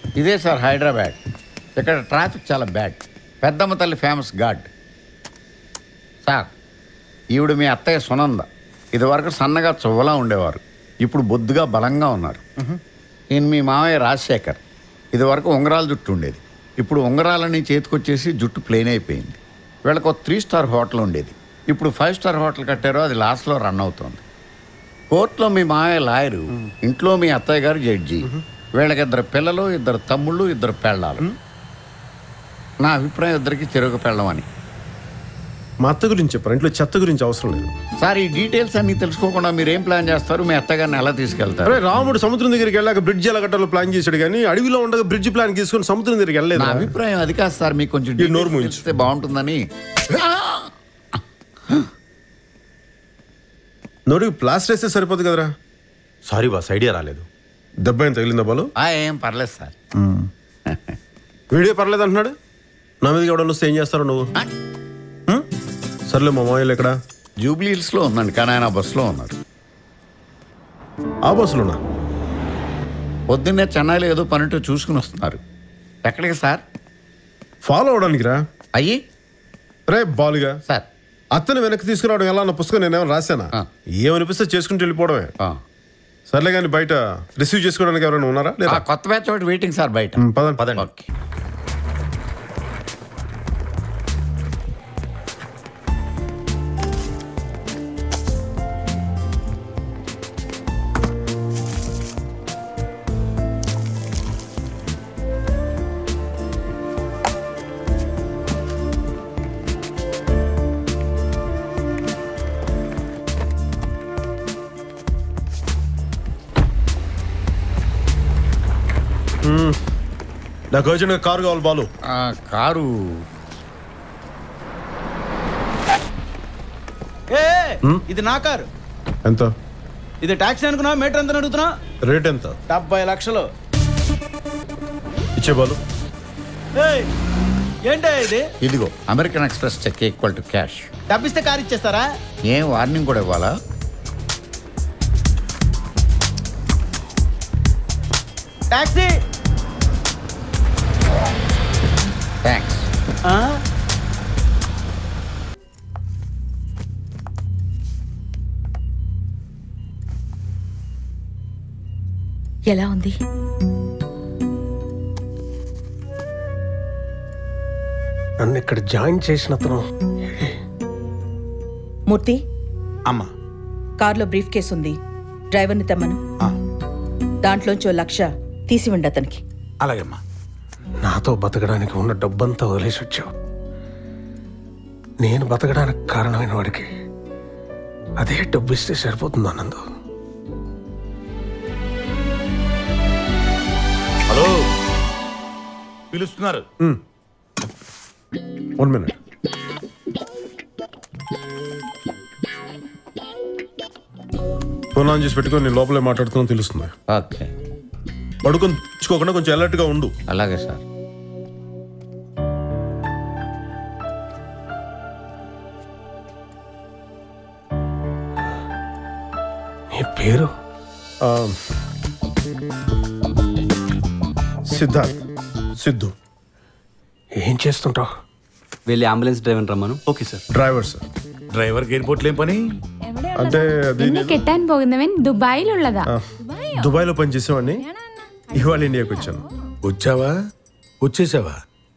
ఇదే సార్ హైదరాబాద్. ఇక్కడ ట్రాఫిక్ చాలా బ్యాడ్. పెద్దమ్మ తల్లి ఫేమస్ ఘాట్. సార్ ఈవిడ మీ అత్తయ్య సునంద. ఇదివరకు సన్నగా చువ్వలా ఉండేవారు, ఇప్పుడు బొద్దుగా బలంగా ఉన్నారు. ఈయన మీ మామయ్య రాజశేఖర్. ఇదివరకు ఉంగరాల జుట్టు ఉండేది, ఇప్పుడు ఉంగరాలన్నీ చేతికొచ్చేసి జుట్టు ప్లెయిన్ అయిపోయింది. వీళ్ళకి ఒక 3 స్టార్ హోటల్ ఉండేది, ఇప్పుడు 5 స్టార్ హోటల్ కట్టారో అది లాస్ట్లో రన్ అవుతుంది. కోర్టులో మీ మామయ్య లాయరు, ఇంట్లో మీ అత్తయ్య గారు జడ్జి. వీళ్ళకి 2 పిల్లలు, 2 తమ్ముళ్ళు, 2 పెళ్ళాలు. నా అభిప్రాయం ఇద్దరికి చెరుకు పెళ్ళమని. మా అత్త గురించి చెప్పారు, ఇంట్లో చెత్త గురించి అవసరం లేదు సార్. ఈ డీటెయిల్స్ అన్ని తెలుసుకోకుండా మీరు ఏం ప్లాన్ చేస్తారు? మీ అత్తగారిని ఎలా తీసుకెళ్తారు? రాముడు సముద్రం దగ్గరికి వెళ్ళాక బ్రిడ్జ్ ఎలా కట్టాలో ప్లాన్ చేశాడు, కానీ అడవిలో ఉండగా బ్రిడ్జ్ ప్లాన్ తీసుకొని సముద్రం దగ్గరికి వెళ్ళలేదు. నా అభిప్రాయం అది కాదు సార్, మీకు కొంచెం నోరు మూయిస్తే బాగుంటుందని. నోటికి ప్లాస్టర్ వేస్తే సరిపోదు కదరా. సారీ బాస్, ఐడియా రాలేదు. దెబ్బ ఏం తగిలిందా బాలు? ఏం పర్లేదు సార్. వీడియో పర్లేదు అంటున్నాడు. నా మీదకి ఎవడన్నా వస్తే ఏం చేస్తారో నువ్వు? సర్లే, మా మామయ్యలు ఎక్కడ? జూబ్లీ హిల్స్లో ఉందండి, కానీ ఆయన బస్సులో ఉన్నారు. ఆ బస్సులోనా? పొద్దున్నే చెన్నైలో ఏదో పనితో చూసుకుని వస్తున్నారు. ఎక్కడికి సార్? ఫాలో అవడానికి రా. అయ్యి రే బాలుగా సార్, అత్తని వెనక్కి తీసుకురావడం ఎలా అన్న పుస్తకం నేనేమైనా రాశానా? ఏమనిపిస్తే చేసుకుంటూ వెళ్ళిపోవడమే. సర్లే, కానీ బయట రిసీవ్ చేసుకోవడానికి ఎవరైనా ఉన్నారా? కొత్త బ్యాచ్ ఒకటి వెయిటింగ్ సార్ బయట. పదండి. ఓకే. నాకు అర్జెంట్గా కారు కావాలి బాలు. కారు ఇది నా కారు. ఎంత? ఇది ట్యాక్సీ అనుకున్నా, మీటర్ ఎంత అడుగుతున్నా? రేట్ ఎంత? 70 లక్షలు. ఇచ్చే బాలు. ఏంటో ఇది? ఇదిగో American Express cheque equal to cash. డబ్బిస్తే కారు ఇచ్చేస్తారా? ఏం వార్నింగ్ కూడా ఇవ్వాలా? ట్యాక్సీ. థ్యాంక్స్. ఎలా ఉంది? నన్ను ఇక్కడ జాయిన్ చేసిన అతను మూర్తి, అమ్మా కార్లో బ్రీఫ్ కేసు ఉంది, డ్రైవర్ని తెమ్మను. దాంట్లోంచి 1 లక్ష తీసివ్వండి అతనికి. అలాగేమ్మా. నాతో బతకడానికి ఉన్న డబ్బంతా వదిలేసి వచ్చావు. నేను బతకడానికి కారణమైన వాడికి అదే డబ్బు ఇస్తే సరిపోతుంది ఆనంద్. హలో, పిలుస్తున్నారు. 1 minute. ఫోన్ ఆన్ చేసి పెట్టుకొని నేను లోపలే మాట్లాడుతున్నా తెలుస్తుంది. ఓకే. పడుకోకుండా కొంచెం అలర్ట్గా ఉండు. అలాగే సార్. నీ పేరు? సిద్ధార్థ్. సిద్ధు. ఏం చేస్తుంటావు? వెళ్ళి అంబులెన్స్ డ్రైవర్ రమ్మను. Okay sir. Driver sir. ഡ്രൈവർക്ക് എയർപോർട്ടിൽ ഏം പണി? అంటే നിന്നെ കെട്ടാൻ പോകുന്നവൻ ദുബായിലുള്ളതാ. దుబాయ్లో పనిచేసేవాడిని, ఇవాళ ఇండియాకి వచ్చాను. వచ్చావా? వచ్చేసావా?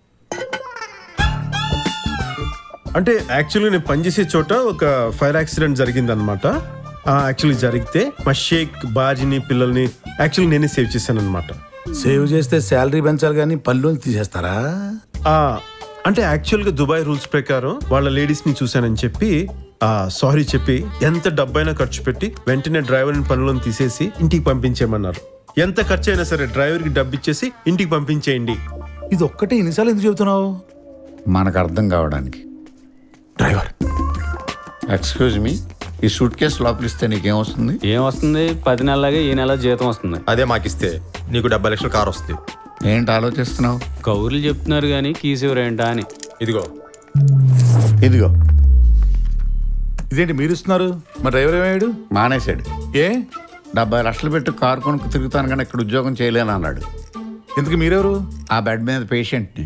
అంటే యాక్చువల్గా నేను పనిచేసే చోట ఒక ఫైర్ యాక్సిడెంట్ జరిగిందనమాట. యాక్చువల్లీ జరిగితే మా షేక్ భార్యని పిల్లల్ని యాక్చువల్లీ నేనే సేవ్ చేశాను అనమాట. సేవ్ చేస్తే శాలరీ పెంచాలి కానీ పనిలోంచి తీసేస్తారా? అంటే యాక్చువల్గా దుబాయ్ రూల్స్ ప్రకారం వాళ్ళ లేడీస్ని చూశానని చెప్పి సారీ చెప్పి ఎంత డబ్బైనా ఖర్చు పెట్టి వెంటనే డ్రైవర్ని పనిలో తీసేసి ఇంటికి పంపించేయమన్నారు. ఎంత ఖర్చు అయినా సరే డ్రైవర్కి డబ్బు ఇచ్చేసి ఇంటికి పంపించేయండి. ఇది ఒక్కటే ఎన్నిసార్లు ఎందుకు చెబుతున్నావు? మనకు అర్థం కావడానికి. డ్రైవర్, ఎక్స్క్యూజ్ మీ, ఈ సూట్ కేసు లోపల ఇస్తే నీకేం వస్తుంది? ఏం వస్తుంది? 10 నెలలాగే ఈ నెల జీతం వస్తుంది. అదే మాకిస్తే నీకు 70 లక్షల కారు వస్తుంది. ఏంటి ఆలోచిస్తున్నావు? కౌరులు చెప్తున్నారు కానీ కీసేవరేంటా అని. ఇదిగో ఇదిగో. ఇదేంటి మీరు ఇస్తున్నారు? మా డ్రైవర్ ఏమయ్యాడు? మానేశాడు. ఏ? 70 లక్షలు పెట్టి కారు కొనుక్కు తిరుగుతాను కానీ ఇక్కడ ఉద్యోగం చేయలేను అన్నాడు. ఎందుకు మీరెవరు? ఆ బెడ్ మీద పేషెంట్ని.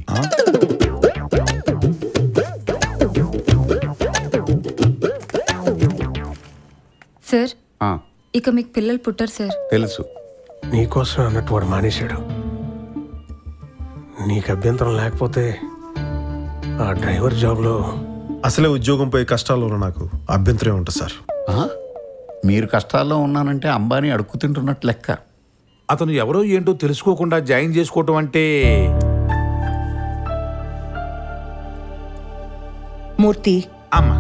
సార్ ఇక మీకు పిల్లలు పుట్టారు సార్. తెలుసు. నీకోసం అన్నట్టు వాడు మానేశాడు. నీకు అభ్యంతరం లేకపోతే ఆ డ్రైవర్ జాబ్లో అసలే ఉద్యోగం పోయే కష్టాల్లో ఉన్న నాకు అభ్యంతరం ఉంటుంది సార్. మీరు కష్టాల్లో ఉన్నానంటే అంబానీ అడుక్కు తింటున్నట్టు లెక్క. అతను ఎవరో ఏంటో తెలుసుకోకుండా జాయిన్ చేసుకోవటం అంటే మూర్తి అమ్మా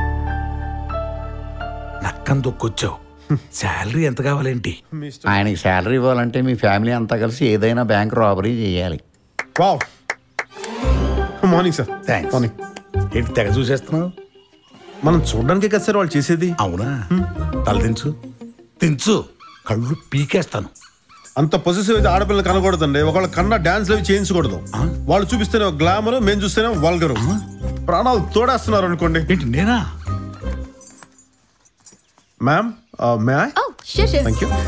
నక్కం దొక్కొచ్చావు. శాలరీ ఎంత కావాలేంటి? ఆయనకి శాలరీ ఇవ్వాలంటే మీ ఫ్యామిలీ అంతా కలిసి ఏదైనా బ్యాంక్ రాబరీ చేయాలి. Wow, morning sir. Thanks. Morning. ఏంటి తెగ చూసేస్తున్నావు? మనం చూడడానికే కదా సార్ వాళ్ళు చేసేది. అవునా? తల దించు, దించు, కళ్ళు పీకేస్తాను. అంత పొజిటివ్ అయితే ఆడపిల్లలు కనకూడదండి. ఒకళ్ళ కన్నా డాన్స్ అవి చేయించకూడదు. వాళ్ళు చూపిస్తేనే గ్లామర్, మేము చూస్తేనే వల్గరు. ప్రాణాలు తోడేస్తున్నారు అనుకోండి. ఏంటి నేనా? Ma'am may I? Thank you.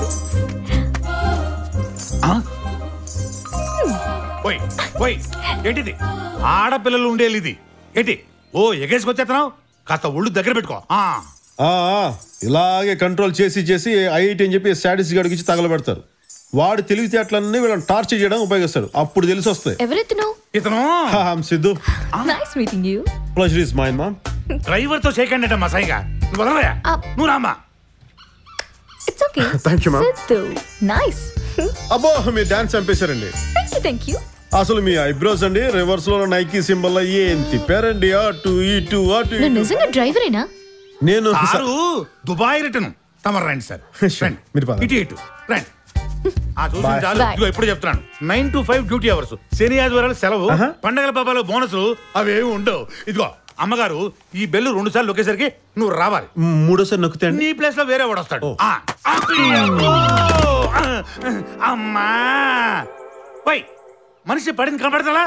ఏంటిది? ఆడపిల్లలు ఉండేది ఇది ఏంటి? ఓ ఎగేసుకొచ్చేస్తున్నావు. కాస్త ఒళ్ళు దగ్గర పెట్టుకో. ఇలాగే కంట్రోల్ చేసి చేసి ఐఐటి అని చెప్పి స్టాటిస్ గడికి ఇచ్చి తగలబెడతారు. వాడు తెలివితేటలన్నీ వీళ్ళని టార్చర్ చేయడం ఉపయోగిస్తాడు. అప్పుడు తెలిసి వస్తాయి. ఇతను Siddhu. Nice meeting you. Pleasure is mine ma'am. Driver తో షేక్ హ్యాండ్ మా సైగా. నువ్వు వదలవయ్యా. నువ్వు రామ్మా. It's okay. Thank you ma'am. Siddhu nice. అబ్బో మీరు డాన్స్ చంపేశారండి. Thank you. అసలు మీ ఐబ్రోస్ అండి రివర్స్ లో నైకీ సింబల్ ఏం తిప్పారండి. అటు ఇటు అటు. నువ్వు నిజంగా డ్రైవరేనా? నేను దుబాయ్ రిటర్న్. తమరు రండి సార్. ఇటు ఇటు రండి. ఎప్పుడు చెప్తున్నాను 9 to 5 డ్యూటీ అవర్స్. శని ఆదివారాలు సెలవు, పండగల పాపాలు బోనసులు అవేమి ఉండవు. ఇదిగో అమ్మగారు, ఈ బెల్లు 2 సార్లు నొక్కేసరికి నువ్వు రావాలి. 3వ నొక్కితే నీ ప్లేస్ లో వేరే వాడు వస్తాడు. అమ్మా వై మనిషి పడింది కనపడతా?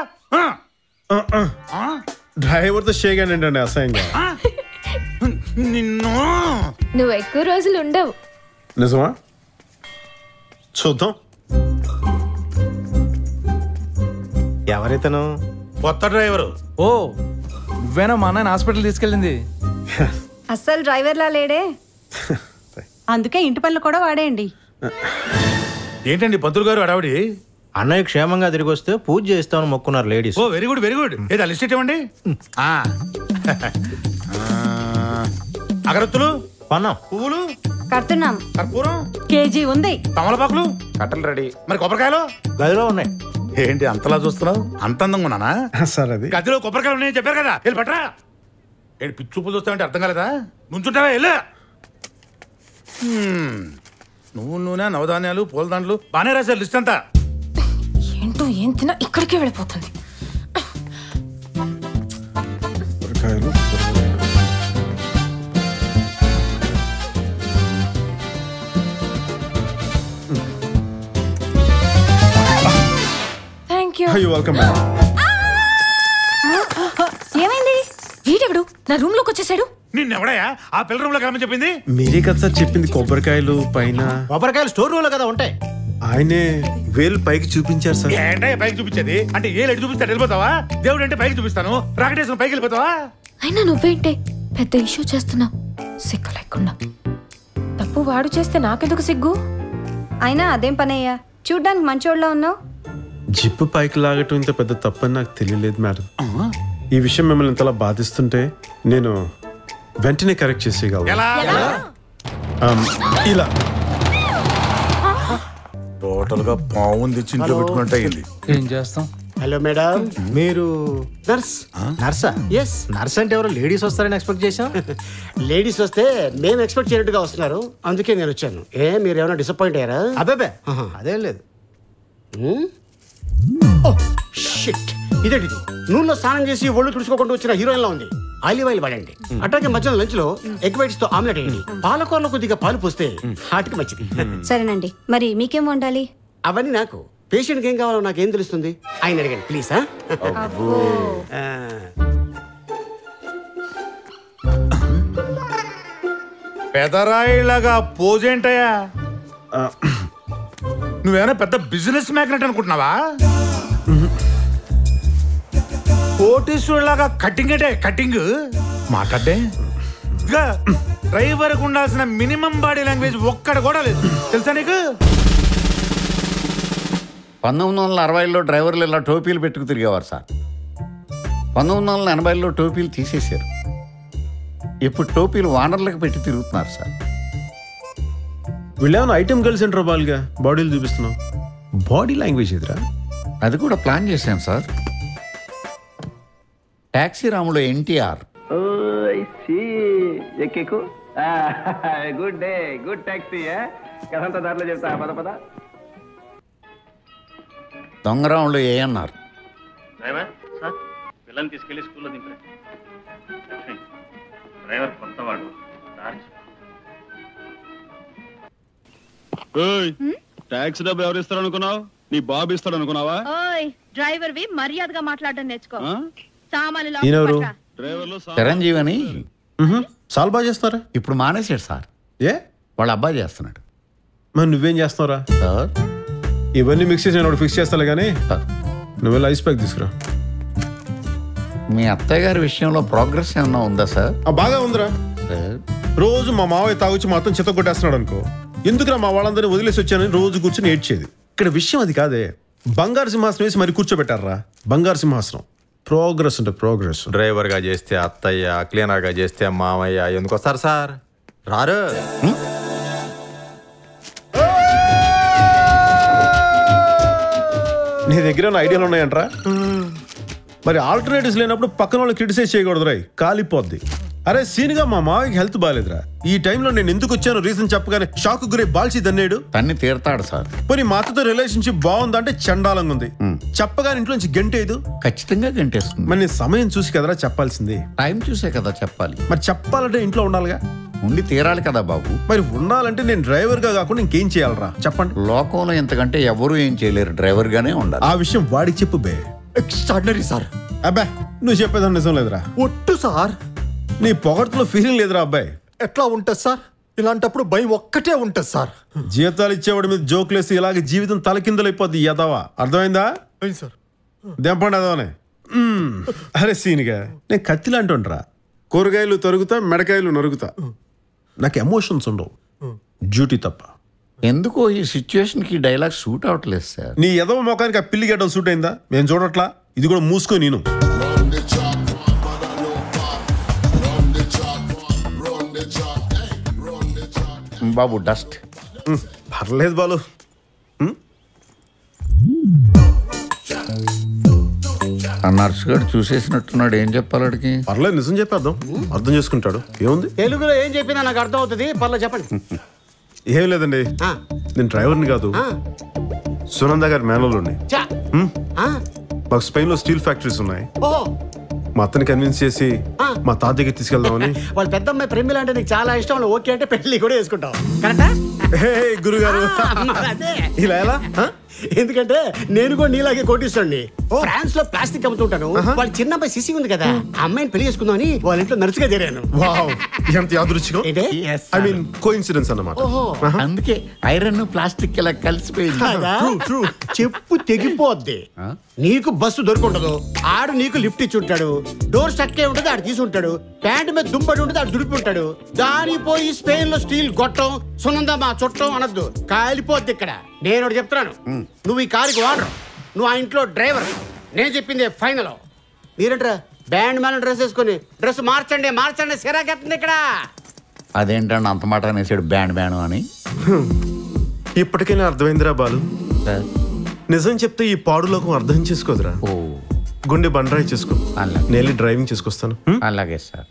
డ్రైవర్ తో షేక్ హ్యాండ్ అండి అసహ్యంగా. నిన్ను నువ్వు ఎక్కువ రోజులు ఉండవు. నిజమా? చూద్దాం. ఎవరైతేనో కొత్త డ్రైవరు. ఓ నువ్వేనా మా అన్నయ్య హాస్పిటల్ తీసుకెళ్ళింది? అస్సలు డ్రైవర్లా లేడే. అందుకే ఇంటి పనులు కూడా వాడేయండి. ఏంటండి పంతులు గారు అడావిడి? అన్నయ్య క్షేమంగా తిరిగి వస్తే పూజ చేస్తామని మొక్కున్నారు లేడీస్. ఓ వెరీ గుడ్ వెరీ గుడ్. ఏదో లిస్ట్ ఇవ్వండి. అగరత్తులు, పన్నం, పువ్వులు కడుతున్నాం. కర్పూరం కేజీ ఉంది. తమలపాకులు కట్టలు రెడీ. మరి కొబ్బరికాయలు గదిలో ఉన్నాయి. ఏంటి అంతలా చూస్తున్నావు? అంత అందంగా ఉన్నానా? సార్ అది గదిలో కొబ్బరికాయలు ఉన్నాయని చెప్పారు కదా. వెళ్ళి పట్టరా. ఏంటి పిచ్చి చూపులు చూస్తావంటే అర్థం కాలేదా? నుంచుంటావా? వెళ్ళు. నువ్వు నూనె, నవధాన్యాలు, పూలదండలు బాగానే రాశారు లిస్ట్ అంతా. ఏంటో ఏం తిన్నా ఇక్కడికే వెళ్ళిపోతుంది. Thank you. వెల్కమ్. ఏమైంది? వీడెవడు నా రూమ్ లోకి వచ్చేసాడు? నిన్నెవడయా ఆ పిల్ల రూమ్ లో కలమని చెప్పింది? మీరే కదా సార్ చెప్పింది కొబ్బరికాయలు పైన. కొబ్బరికాయలు స్టోర్ రూమ్ లో కదా ఉంటాయి. ఆయనే వేలు పైకి చూపించారు సార్. ఏంటో పైకి చూపించేది? అంటే ఏ లెట్ చూపిస్తాడు వెళ్ళిపోతావా? దేవుడు అంటే పైకి చూపిస్తాను, రాకెటేసిన పైకి వెళ్ళిపోతావా? అయినా నువ్వేంటే పెద్ద ఇష్యూ చేస్తున్నావు సిగ్గు లేకుండా. తప్పు వాడు చేస్తే నాకెందుకు సిగ్గు? అయినా అదేం పనయ్యా, చూడ్డానికి మంచోళ్ళలో ఉన్నావు. జిప్పు పైకి లాగటం ఇంత పెద్ద తప్పని నాకు తెలియలేదు మేడం. ఈ విషయం మిమ్మల్ని ఇంతలా బాధిస్తుంటే నేను వెంటనే కరెక్ట్ చేసేయగలను. ఇలా టోటల్ గా పావుంది చింట్లో పెట్టుకుంటే ఏం చేస్తాం? హలో మేడం, మీరు నర్స్? నర్సా? ఎస్. నర్స్ అంటే ఎవరు లేడీస్ వస్తారని ఎక్స్పెక్ట్ చేశాం. లేడీస్ వస్తే మేము ఎక్స్పెక్ట్ చేయనట్టుగా వస్తున్నారు, అందుకే నేను వచ్చాను. మీరు ఏమైనా డిసప్పాయింట్ అయ్యారా? అబ్బాబే అదేం లేదు. ఇదేంటిది? నూనెలో స్నానం చేసి ఒళ్ళు తుడుచుకోకుండా వచ్చిన హీరోయిన్ లా ఉంది. ఆలివ్ ఆయిల్ వాడండి. అట్లాగే మధ్యాహ్నం లంచ్ లో ఎగ్ వైట్స్ తో ఆమ్లెట్ వేయండి. పాలకూరలో కొద్దిగా పాలు పోస్తే హార్ట్కి మంచిది. సరేనండి, మరి మీకేం వండాలి? అవన్నీ నాకు. పేషెంట్కి ఏం కావాలో నాకేం తెలుస్తుంది? ఆయన అడగండి ప్లీజ్. పెదరాయిలాగా పోజేంటయా? నువ్వేమైనా పెద్ద బిజినెస్ మ్యాగ్నెట్ అనుకుంటున్నావా? కోటీశ్వరులాగా కటింగ్ అంటే కటింగ్ మాట్లాడే. ఇంకా డ్రైవర్కి ఉండాల్సిన మినిమం బాడీ లాంగ్వేజ్ ఒక్కడ కూడా లేదు తెలుసా నీకు? 1960లో డ్రైవర్లు ఇలా టోపీలు పెట్టుకు తిరిగేవారు సార్. 1980లో టోపీలు తీసేశారు. ఇప్పుడు టోపీలు వానర్లకు పెట్టి తిరుగుతున్నారు సార్. వీళ్ళేమైనా ఐటమ్ గర్ల్స్ ఏంట్రా బాల్గా బాడీలు చూపిస్తున్నావు? బాడీ లాంగ్వేజ్ ఎదురా? అది కూడా ప్లాన్ చేశాను సార్. టాక్సీ రాములో NTR. Good day, good taxi. కదంతా దారిలో చెప్తా, పద పద. దొంగరాములో ఏఎన్ఆర్. పిల్లల్ని తీసుకెళ్లి స్కూల్లో దింపారు. డ్రైవర్ కొత్తవాడు. ట్యాక్సీ డబ్బు ఎవరు ఇస్తారు అనుకున్నావు? నీ బాబు ఇస్తాడు అనుకున్నావా? డ్రైవర్ వి మర్యాదగా మాట్లాడడం నేర్చుకో. చిరంజీవి అని చాలా బాగా చేస్తారా? ఇప్పుడు మానేశాడు సార్. ఏ? వాళ్ళ అబ్బాయి చేస్తున్నాడు. మరి నువ్వేం చేస్తావురా? సార్ ఇవన్నీ మిక్స్ చేసి నేను ఫిక్స్ చేస్తాలే కానీ నువ్వు ఐస్ ప్యాక్ తీసుకురా. మీ అత్తయ్య గారి విషయంలో ప్రోగ్రెస్ ఏమన్నా ఉందా సార్? బాగా ఉందిరా. రోజు మా మావయ్య తాగొచ్చి మొత్తం చెత్త కొట్టేస్తున్నాడు అనుకో, ఎందుకురా మా వాళ్ళందరినీ వదిలేసి వచ్చానని రోజు కూర్చొని ఏడ్చేది. ఇక్కడ విషయం అది కాదే, బంగారు సింహాసనం వేసి మరి కూర్చోబెట్టారా. బంగారు సింహాసనం. ప్రోగ్రెస్ అంటే ప్రోగ్రెస్. డ్రైవర్గా చేస్తే అత్తయ్య, క్లీనర్గా చేస్తే మామయ్య, ఎందుకు వస్తారు సార్? రారు. నీ దగ్గర ఐడియాలు ఉన్నాయంట్రా? మరి ఆల్టర్నేటివ్స్ లేనప్పుడు పక్కన వాళ్ళు క్రిటిసైజ్ చేయకూడదు రాయ్, కాలిపోద్ది. అరే సీన్గా మా మావయ్యకి హెల్త్ బాగాలేదురా, ఈ టైంలో నేను ఎందుకు వచ్చాను రీజన్ చెప్పగానే షాక్ గురై బాల్చి దన్నేడు. తన్ని తీరుతాడు సార్. పోనీ మా అత్తతో రిలేషన్షిప్ బాగుందంటే చండాలంగా ఉంది, చెప్పగానే ఇంట్లో నుంచి గంటేదు. ఖచ్చితంగా గంటేస్తుంది. మరి నేను సమయం చూసి కదరా చెప్పాల్సింది. టైం చూసే కదా చెప్పాలి. మరి చెప్పాలంటే ఇంట్లో ఉండాలిగా. ఉండి తీరాలి కదా బాబు. మరి ఉండాలంటే నేను డ్రైవర్గా కాకుండా ఇంకేం చేయాలరా చెప్పండి. లోకంలో ఎంతకంటే ఎవరు ఏం చేయలేరు, డ్రైవర్గానే ఉండాలి. ఆ విషయం వాడికి చెప్పు బే. Extraordinary sir. అబ్బా నువ్వు చెప్పేదాన్ని నిజం లేదురా. ఒట్టు సార్. నీ పొగడ్తలో ఫీలింగ్ లేదురా అబ్బాయి. ఎట్లా ఉంటుంది సార్? ఇలాంటప్పుడు భయం ఒక్కటే ఉంటుంది సార్. జీతాలు ఇచ్చేవాడి మీద జోకులేసి ఇలాగే జీవితం తలకిందలైపోద్ది యదవా. అర్థమైందా? సార్ దెంపండి అదవనే. అరే సీనిగా నేను కత్తిలా అంటుండ్రా, కూరగాయలు తరుగుతా, మెడకాయలు నరుగుతా. నాకు ఎమోషన్స్ ఉండవు, డ్యూటీ తప్ప. ఎందుకో ఈ సిచ్యువేషన్ కి డైలాగ్ సూట్ అవట్లేదు సార్. నీ ఎదవ మొఖానికి ఆ పిల్లి గడ్డం సూట్ అయిందా? మేము చూడట్లా. ఇది కూడా మూసుకో. నేను బాబు డస్ట్. పర్లేదు బాలు. ఆ నర్సు గారు చూసేసినట్టున్నాడు. ఏం చెప్పాలి అడిగి? పర్లేదు నిజం చెప్పేద్దాం, అర్థం చేసుకుంటాడు. ఏముంది? తెలుగులో ఏం చెప్పినా నాకు అర్థం అవుతుంది. పర్లేదు చెప్పండి. ఏం లేదండి, నేను డ్రైవర్ని కాదు, సునంద గారి మేనలోని. మాకు స్పెయిన్ లో స్టీల్ ఫ్యాక్టరీస్ ఉన్నాయి. మా అత్తని కన్విన్స్ చేసి మా తాత దగ్గర తీసుకెళ్దామని. వాళ్ళ పెద్దమ్మాయి ప్రేమిల అంటే నీకు చాలా ఇష్టం. వాళ్ళు ఓకే అంటే పెళ్లి కూడా వేసుకుంటాం. కరెక్టా గురుగారు? ఇలా ఎలా? ఎందుకంటే నేను కూడా నీలాగే కోటిస్తాండి. ఫ్రాన్స్ లో ప్లాస్టిక్ అమ్ముతుంటాను. వాళ్ళ చిన్న అబ్బాయి సిసి ఉంది కదా, అమ్మాయిని పెళ్లి చేసుకుందామని వాళ్ళ ఇంట్లో నర్సుగా చేరాను. ఎంత యాదృచ్ఛికం. ఐ మీన్ కోఇన్సిడెన్స్ అన్నమాట. అందుకే ఐరన్ ప్లాస్టిక్ ఇలా కలిసిపోయింది. చెప్పు తెగిపోద్ది. నీకు బస్సు దొరుకుంటదు, ఆడు నీకు లిఫ్ట్ ఇచ్చి ఉంటాడు. డోర్ స్టక్ అయి ఉంటుంది, ఆడు తీసుంటాడు. ప్యాంట్ మీద దుంపడి ఉంటుంది, ఆడు దుడిపి ఉంటాడు. దాని పోయి స్పెయిన్ లో స్టీల్ గొట్టం, సునంద మా చుట్టం అనొద్దు, కాలిపోద్ది. ఇక్కడ నేను చెప్తున్నాను, నువ్వు ఈ కారుకి వాడరు, నువ్వు ఆ ఇంట్లో డ్రైవర్. నేను చెప్పింది ఫైనల్. మీరంటారా బ్యాండ్ మ్యాన్ డ్రెస్ వేసుకుని డ్రెస్ మార్చండి మార్చండి సిరాకెత్తుంది ఇక్కడ. అదేంటండి అంత మాట అనేసాడు బ్యాండ్ బ్యాన్ అని. ఇప్పటికైనా అర్థమైందిరా బాలు. నిజం చెప్తే ఈ పాడులోకం అర్థం చేసుకోదురా. గుండె బండరాయి చేసుకో, నేను డ్రైవింగ్ చేసుకొస్తాను. అలాగే సార్.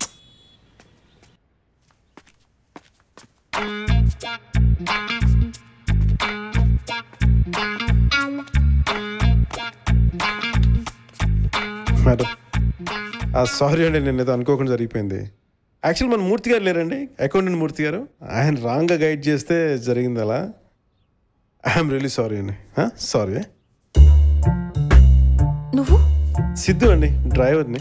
మేడం సారీ అండి, నేను ఏదో అనుకోకుండా జరిగిపోయింది. యాక్చువల్ మన మూర్తి గారు లేరండి, అకౌంటెంట్ మూర్తి గారు. ఆయన రాంగ్గా గైడ్ చేస్తే జరిగింది అలా. ఐఎమ్ రియలీ సారీ అండి. సారీ. నువ్వు? సిద్ధు అండి, డ్రైవర్ని.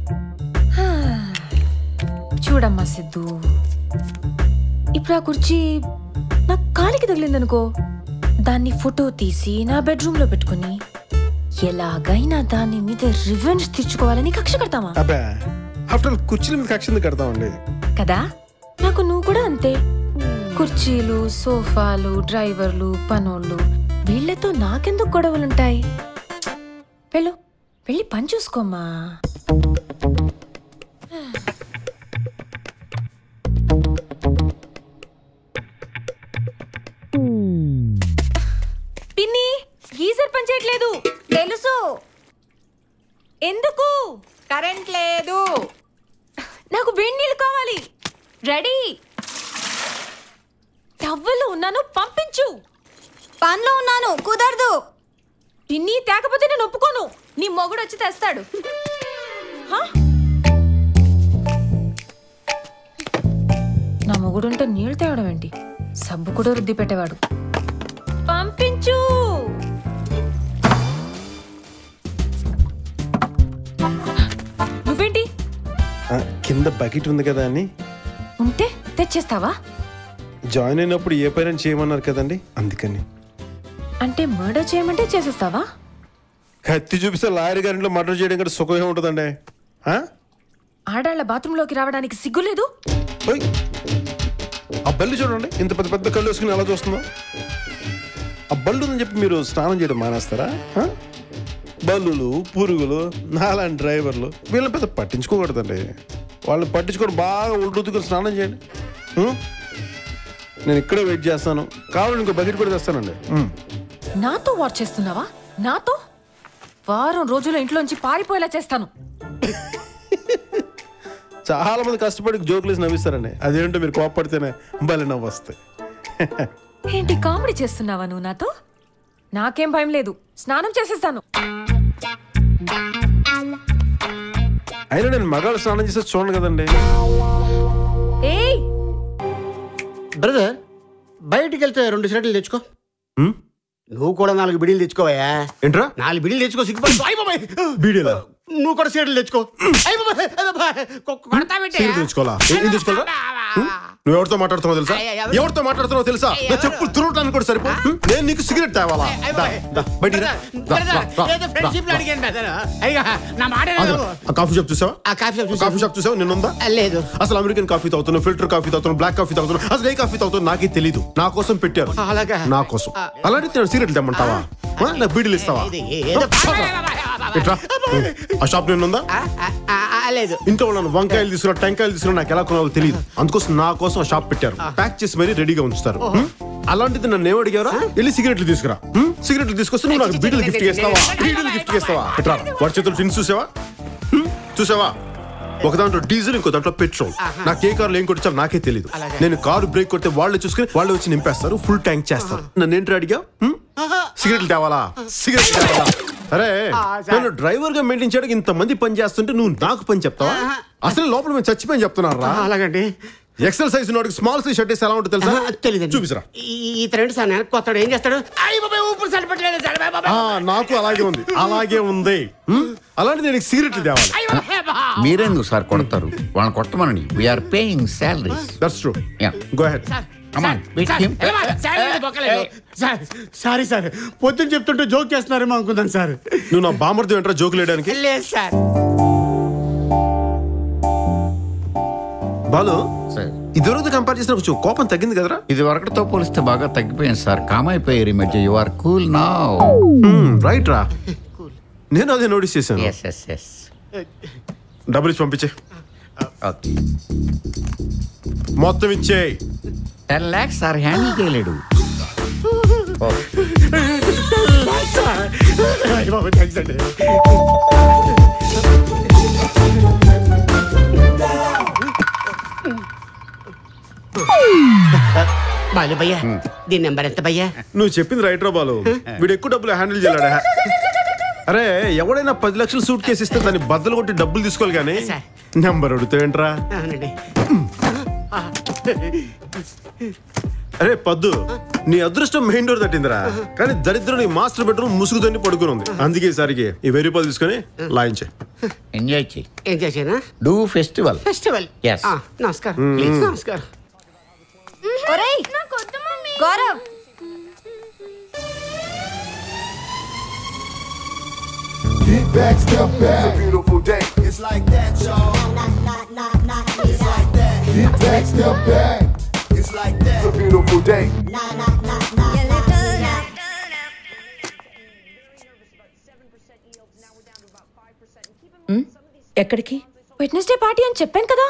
చూడమ్మా సిద్ధు, ఇప్పుడు ఆ కుర్చీ నా కాలికి తగిలిందనుకో, దాన్ని ఫోటో తీసి నా బెడ్రూమ్ లో పెట్టుకుని ఎలాగైనా దాని మీద రివెంజ్ తీర్చుకోవాలని కక్ష కడతామా? అబ్బా ఆఫ్టర్ కుర్చీల మీద కక్ష ఎందుకు కడతామండి కదా, నాకు నువ్వు కూడా అంతే. కుర్చీలు, సోఫాలు, డ్రైవర్లు, పనోళ్ళు వీళ్ళతో నాకెందుకు గొడవలుంటాయి? వెళ్ళు, వెళ్ళి పని చూసుకోమ్మా. పిన్ని, గీజర్ పని చేయట్లేదు. తెలుసు. ఎందుకు? కరెంట్ లేదు. నాకు వేడి నీళ్ళు కావాలి. రెడీ. టవ్వలు ఉన్నాను, పంపించు. పనిలో ఉన్నాను, కుదరదు. పిన్ని తేకపోతే నేను ఒప్పుకోను. నీ మొగుడు వచ్చి తెస్తాడు. నా మొగుడుంటే నీళ్ళు తేవడం ఏంటి? సబ్బు కూడా రుద్ది పెట్టేవాడు. పంపించు. నువ్వేంటి? కింద బకెట్ ఉంది కదా అని. ఉంటే తెచ్చేస్తావా? జాయిన్ అయినప్పుడు ఏ పైన చేయమన్నారు కదండి, అందుకని. అంటే మర్డర్ చేయమంటే చేసేస్తావా? కత్తి చూపిస్తే లాయర్ గారింట్లో మర్డర్ చేయడం కంటే సుఖమే ఉంటుందండి. ఆడాళ్ల బాత్రూంలోకి రావడానికి సిగ్గులేదు? ఆ బల్లి చూడండి, ఇంత పెద్ద పెద్ద కళ్ళు వేసుకుని ఎలా చూస్తుందో. ఆ బల్లు ఉందని చెప్పి మీరు స్నానం చేయడం మానేస్తారా? బల్లులు, పురుగులు, నాలాంటి డ్రైవర్లు వీళ్ళని పెద్ద పట్టించుకోకూడదండి. వాళ్ళని పట్టించుకొని బాగా ఉల్లుతుకుని స్నానం చేయండి. నేను ఇక్కడే వెయిట్ చేస్తాను, కావాలని ఇంకో బకెట్ కూడా తెస్తానండి. నాతో వాచ్ చేస్తున్నావా? నాతో వారం రోజుల ఇంట్లోంచి పారిపోయేలా చేస్తాను. చాలా మంది కష్టపడి జోకులేసి నవ్విస్తారండి, అదేంటో మీరు కోపడితేనే భలే నవ్వు వస్తాయి. ఏంటి కామెడీ చేస్తున్నావా నువ్వు నాతో? నాకేం భయం లేదు, స్నానం చేసేస్తాను. అయినా నేను మగాళ్ళు స్నానం చేస్తే చూడండి కదండి. ఏయ్ బ్రదర్, బయటికి వెళ్తే 2 సిగరెట్లు తెచ్చుకో. నువ్వు కూడా 4 బిడీలు తెచ్చుకోవా? ఏంట్రా 4 బిడీలు తెచ్చుకో. సిగ్గుపడి బీడీలా? నువ్వు కూడా సిగరెట్లు తెచ్చుకో. తెచ్చుకోవాలా? నువ్వు ఎవరితో మాట్లాడుతున్నావు తెలుసా? ఎవరితో మాట్లాడుతున్నావు తెలుసా? చెప్పులు తురవటానికి కూడా సరిపో. నేను నీకు సిగరెట్ తేవాలా? కాఫీ షాప్ చూసావా? కాఫీ షాప్ చూసావా? నిన్నుందా? లేదు. అసలు అమెరికన్ కాఫీ తాగుతున్నావు, ఫిల్టర్ కాఫీ తాగుతున్నావు, బ్లాక్ కాఫీ తాగుతున్నావు, అసలు ఏ కాఫీ తాగుతున్నావు నాకే తెలీదు. నా కోసం పెట్టారు, నా కోసం. అలాంటి నేను సిగరెట్లు తెమ్మంటావా? నాకు బీడీలు ఇస్తావా? ఆ షాప్ నిన్నుందా? లేదు. ఇంట్లో ఉన్నాను, వంకాయలు తీసుకున్నా, టెంకాయలు తీసుకున్నా, నాకు ఎలా కొనాలో తెలియదు. అందుకోసం నా కోసం ఆ షాప్ పెట్టారు, ప్యాక్ చేసి మరీ రెడీగా ఉంచుతారు. అలాంటిది నన్ను ఏమడిగారా? వెళ్ళి సిగరెట్లు తీసుకురా. సిగరెట్లు తీసుకొస్తే నువ్వు నాకు బీడీలు గిఫ్ట్ చేస్తావా? బీడీలు గిఫ్ట్ చేస్తావా? ఎట్లా వాడి చేతులు టిన్స్ చూసావా? చూసావా? ఒక దాంట్లో డీజిల్, ఇంకో దాంట్లో పెట్రోల్. నాకు ఏ కార్లో ఏం కొట్టించాలో నాకే తెలియదు. నేను కారు బ్రేక్ కొడితే వాళ్ళే చూసుకుని వాళ్ళే వచ్చి నింపేస్తారు, ఫుల్ ట్యాంక్ చేస్తారు. నన్ను ఏంటి అడిగా? సిగరెట్లు తేవాలా? సిగరెట్లు తేవాలా? అరే నేను డ్రైవర్ గా మెయింటైన్ చేయడానికి ఇంతమంది పని చేస్తుంటే నువ్వు నాకు పని చెప్తావా? అసలు లోపల మేము చచ్చిపోయి చెప్తున్నారా? అలాగండి. ఎక్సెల్ సైజ్ నోటికి స్మాల్ సైజ్ షర్ట్ ఎలా ఉంటుంది తెలుసా? తెలియదు. చూపిసరా. ఈ తండ్రి సార్ కొత్త ఏం చేస్తాడు? నాకు అలాగే ఉంది, అలాగే ఉంది. అలాంటి నేను సిగరెట్లు తేవాలి. మీరెందుకు సార్ కొడతారు? వాళ్ళని కొట్టమనండి. We're paying salaries. That's true. Go ahead. Sorry sir, పొద్దున్న చెప్తుంటే జోక్ చేస్తున్నారేమో అనుకుందాను సార్. నువ్వు నా బామర్ది ఏంట్రా జోకులు వేయడానికి? లేదు సార్. బాలు, ఇదివరకు కంపేర్ చేసిన కొంచెం కోపం తగ్గింది కదరా? ఇది వరకటితో పోలిస్తే బాగా తగ్గిపోయింది సార్. కామ్ అయిపోయారు ఈ మధ్య. You are cool now. Right రా, నేను అదే నోటీస్ చేశాను. డబ్బులు ఇచ్చి పంపించే. మొత్తం ఇచ్చేయి. 10 lakhs సార్ హ్యాండిల్ చేయలేడు. బాలు భయ్యా, దీని నెంబర్ ఎంత భయ్యా? నువ్వు చెప్పింది రైట్ రా బాలు. వీడు ఎక్కువ డబ్బులు హ్యాండిల్ చేయలేడా? అరే ఎవడైనా 10 లక్షలు సూట్ కేసు ఇస్తే దాన్ని బద్దలు కొట్టి డబ్బులు తీసుకోవాలి కానీ నెంబర్ అడుగుతావేంట్రా? అరే పద్దు, నీ అదృష్టం మెయిన్ డోర్ తట్టిందిరా, కానీ దరిద్రం నీ మాస్టర్ బెడ్రూమ్ ముసుగుదని పడుకుని ఉంది. అందుకే ఈసారికి ఈ 1000 రూపాయలు తీసుకొని లాయించే. ఎంజాయ్ చేయి. ఎంజాయ్ చేయనా? Do festival. ఫెస్టివల్. నమస్కారం. నమస్కారం. Gaurav, Get back, step back. It's a beautiful day. It's like that, y'all. It's like that. Get back, step back. It's like that. It's a beautiful day. ఎక్కడికి? Wednesday party అని చెప్పాను కదా.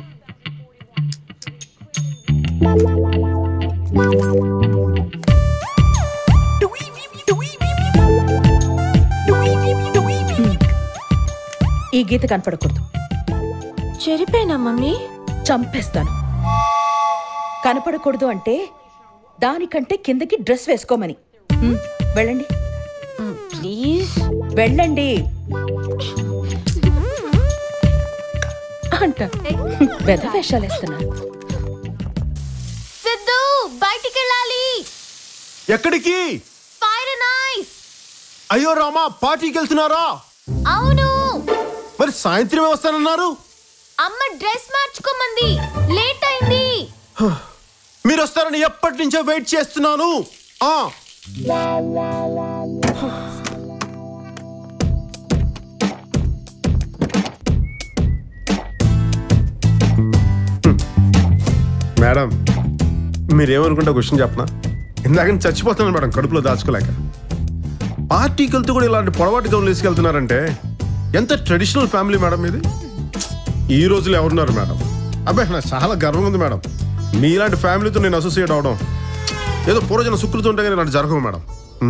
ఈ గీత కనపడకూడదు. చెరిపోయినా mummy. చంపేస్తాను. కనపడకూడదు అంటే దానికంటే కిందకి డ్రెస్ వేసుకోమని. వెళ్ళండి ప్లీజ్. వెళ్ళండి అంట. పెద్ద వేషాలు వేస్తున్నారు. సిద్ధు బయటికి వెళ్ళాలి. ఎక్కడికి? Fire and ice. అయ్యో రామా, పార్టీకి వెళ్తున్నారా? అవును. మరి సాయంత్రమే వస్తానన్నారు. అమ్మ డ్రెస్ మార్చుకోమంది. లేట్ అయింది. మీరు వస్తారని ఎప్పటి నుంచో వెయిట్ చేస్తున్నాను. మేడం, మీరేమనుకుంటా క్వశ్చన్ చెప్పనా? ఇందాక చచ్చిపోతున్నాను మేడం, కడుపులో దాచుకోలేక. పార్టీకి వెళ్తూ కూడా ఇలాంటి పొడవాటి గౌన్లు వేసుకెళ్తున్నారంటే ఎంత ట్రెడిషనల్ ఫ్యామిలీ మేడం ఇది. ఈ రోజులో ఎవరున్నారు మేడం? అబ్బాయి, నాకు చాలా గర్వంగా ఉంది మేడం. మీలాంటి ఫ్యామిలీతో నేను అసోసియేట్ అవడం. ఏదో పూర్వజన సుకృతి ఉంటే కానీ ఇలాంటి జరగవు మేడం.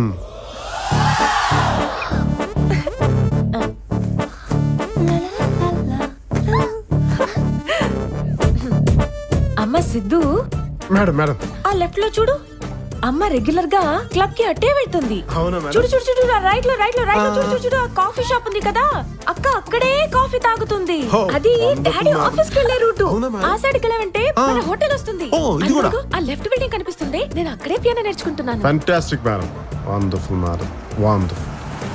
అమ్మ సిద్ధు. మేడం మేడం ఆ లెఫ్ట్ లో చూడు. అమ్మ రెగ్యులర్ గా క్లబ్ కి అట్టే వెళ్తుంది. చూడు చూడు చూడు, రైట్ లో రైట్ లో రైట్ లో చూడు చూడు. ఆ కాఫీ షాప్ ఉంది కదా, అక్క అక్కడే కాఫీ తాగుతుంది. అది డాడీ ఆఫీస్ కి వెళ్ళే రూట్. ఆ సైడ్ వెళ్ళామంటే మన హోటల్ వస్తుంది. ఆ లెఫ్ట్ బిల్డింగ్ కనిపిస్తుంది. నేను అక్కడే పియానో నేర్చుకుంటున్నాను. Fantastic madam, wonderful madam, wonderful.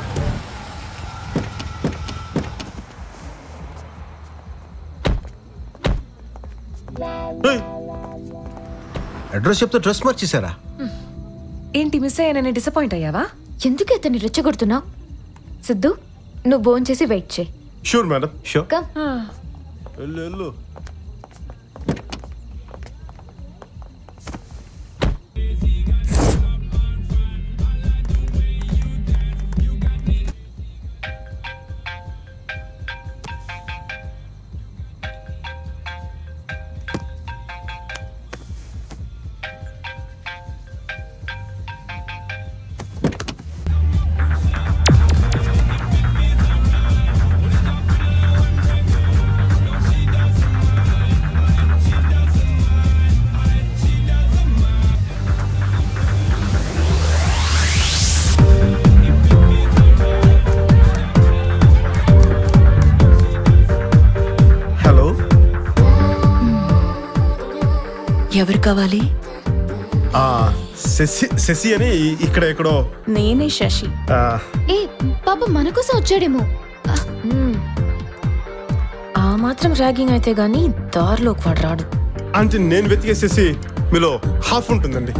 Address చెప్తే డ్రెస్ మార్చేశారా? ఏంటి మిస్ అయ్యానని డిసప్పాయింట్ అయ్యావా? ఎందుకు అతన్ని రెచ్చగొడుతున్నావు? సిద్ధు, నువ్వు భోన్ చేసి వెయిట్ చేయి. Sure madam, sure. వెళ్ళు. ఎవరు కావాలి? శశి అని ఇక్కడ ఎక్కడో. నేనే శశి. ఏ పాప మన కోసం వచ్చాడేమో. ఆ మాత్రం ర్యాగింగ్ అయితే గానీ దారిలోకి వాడు రాడు. అంటే నేను వెతికే శశి మీలో హాఫ్ ఉంటుందండి.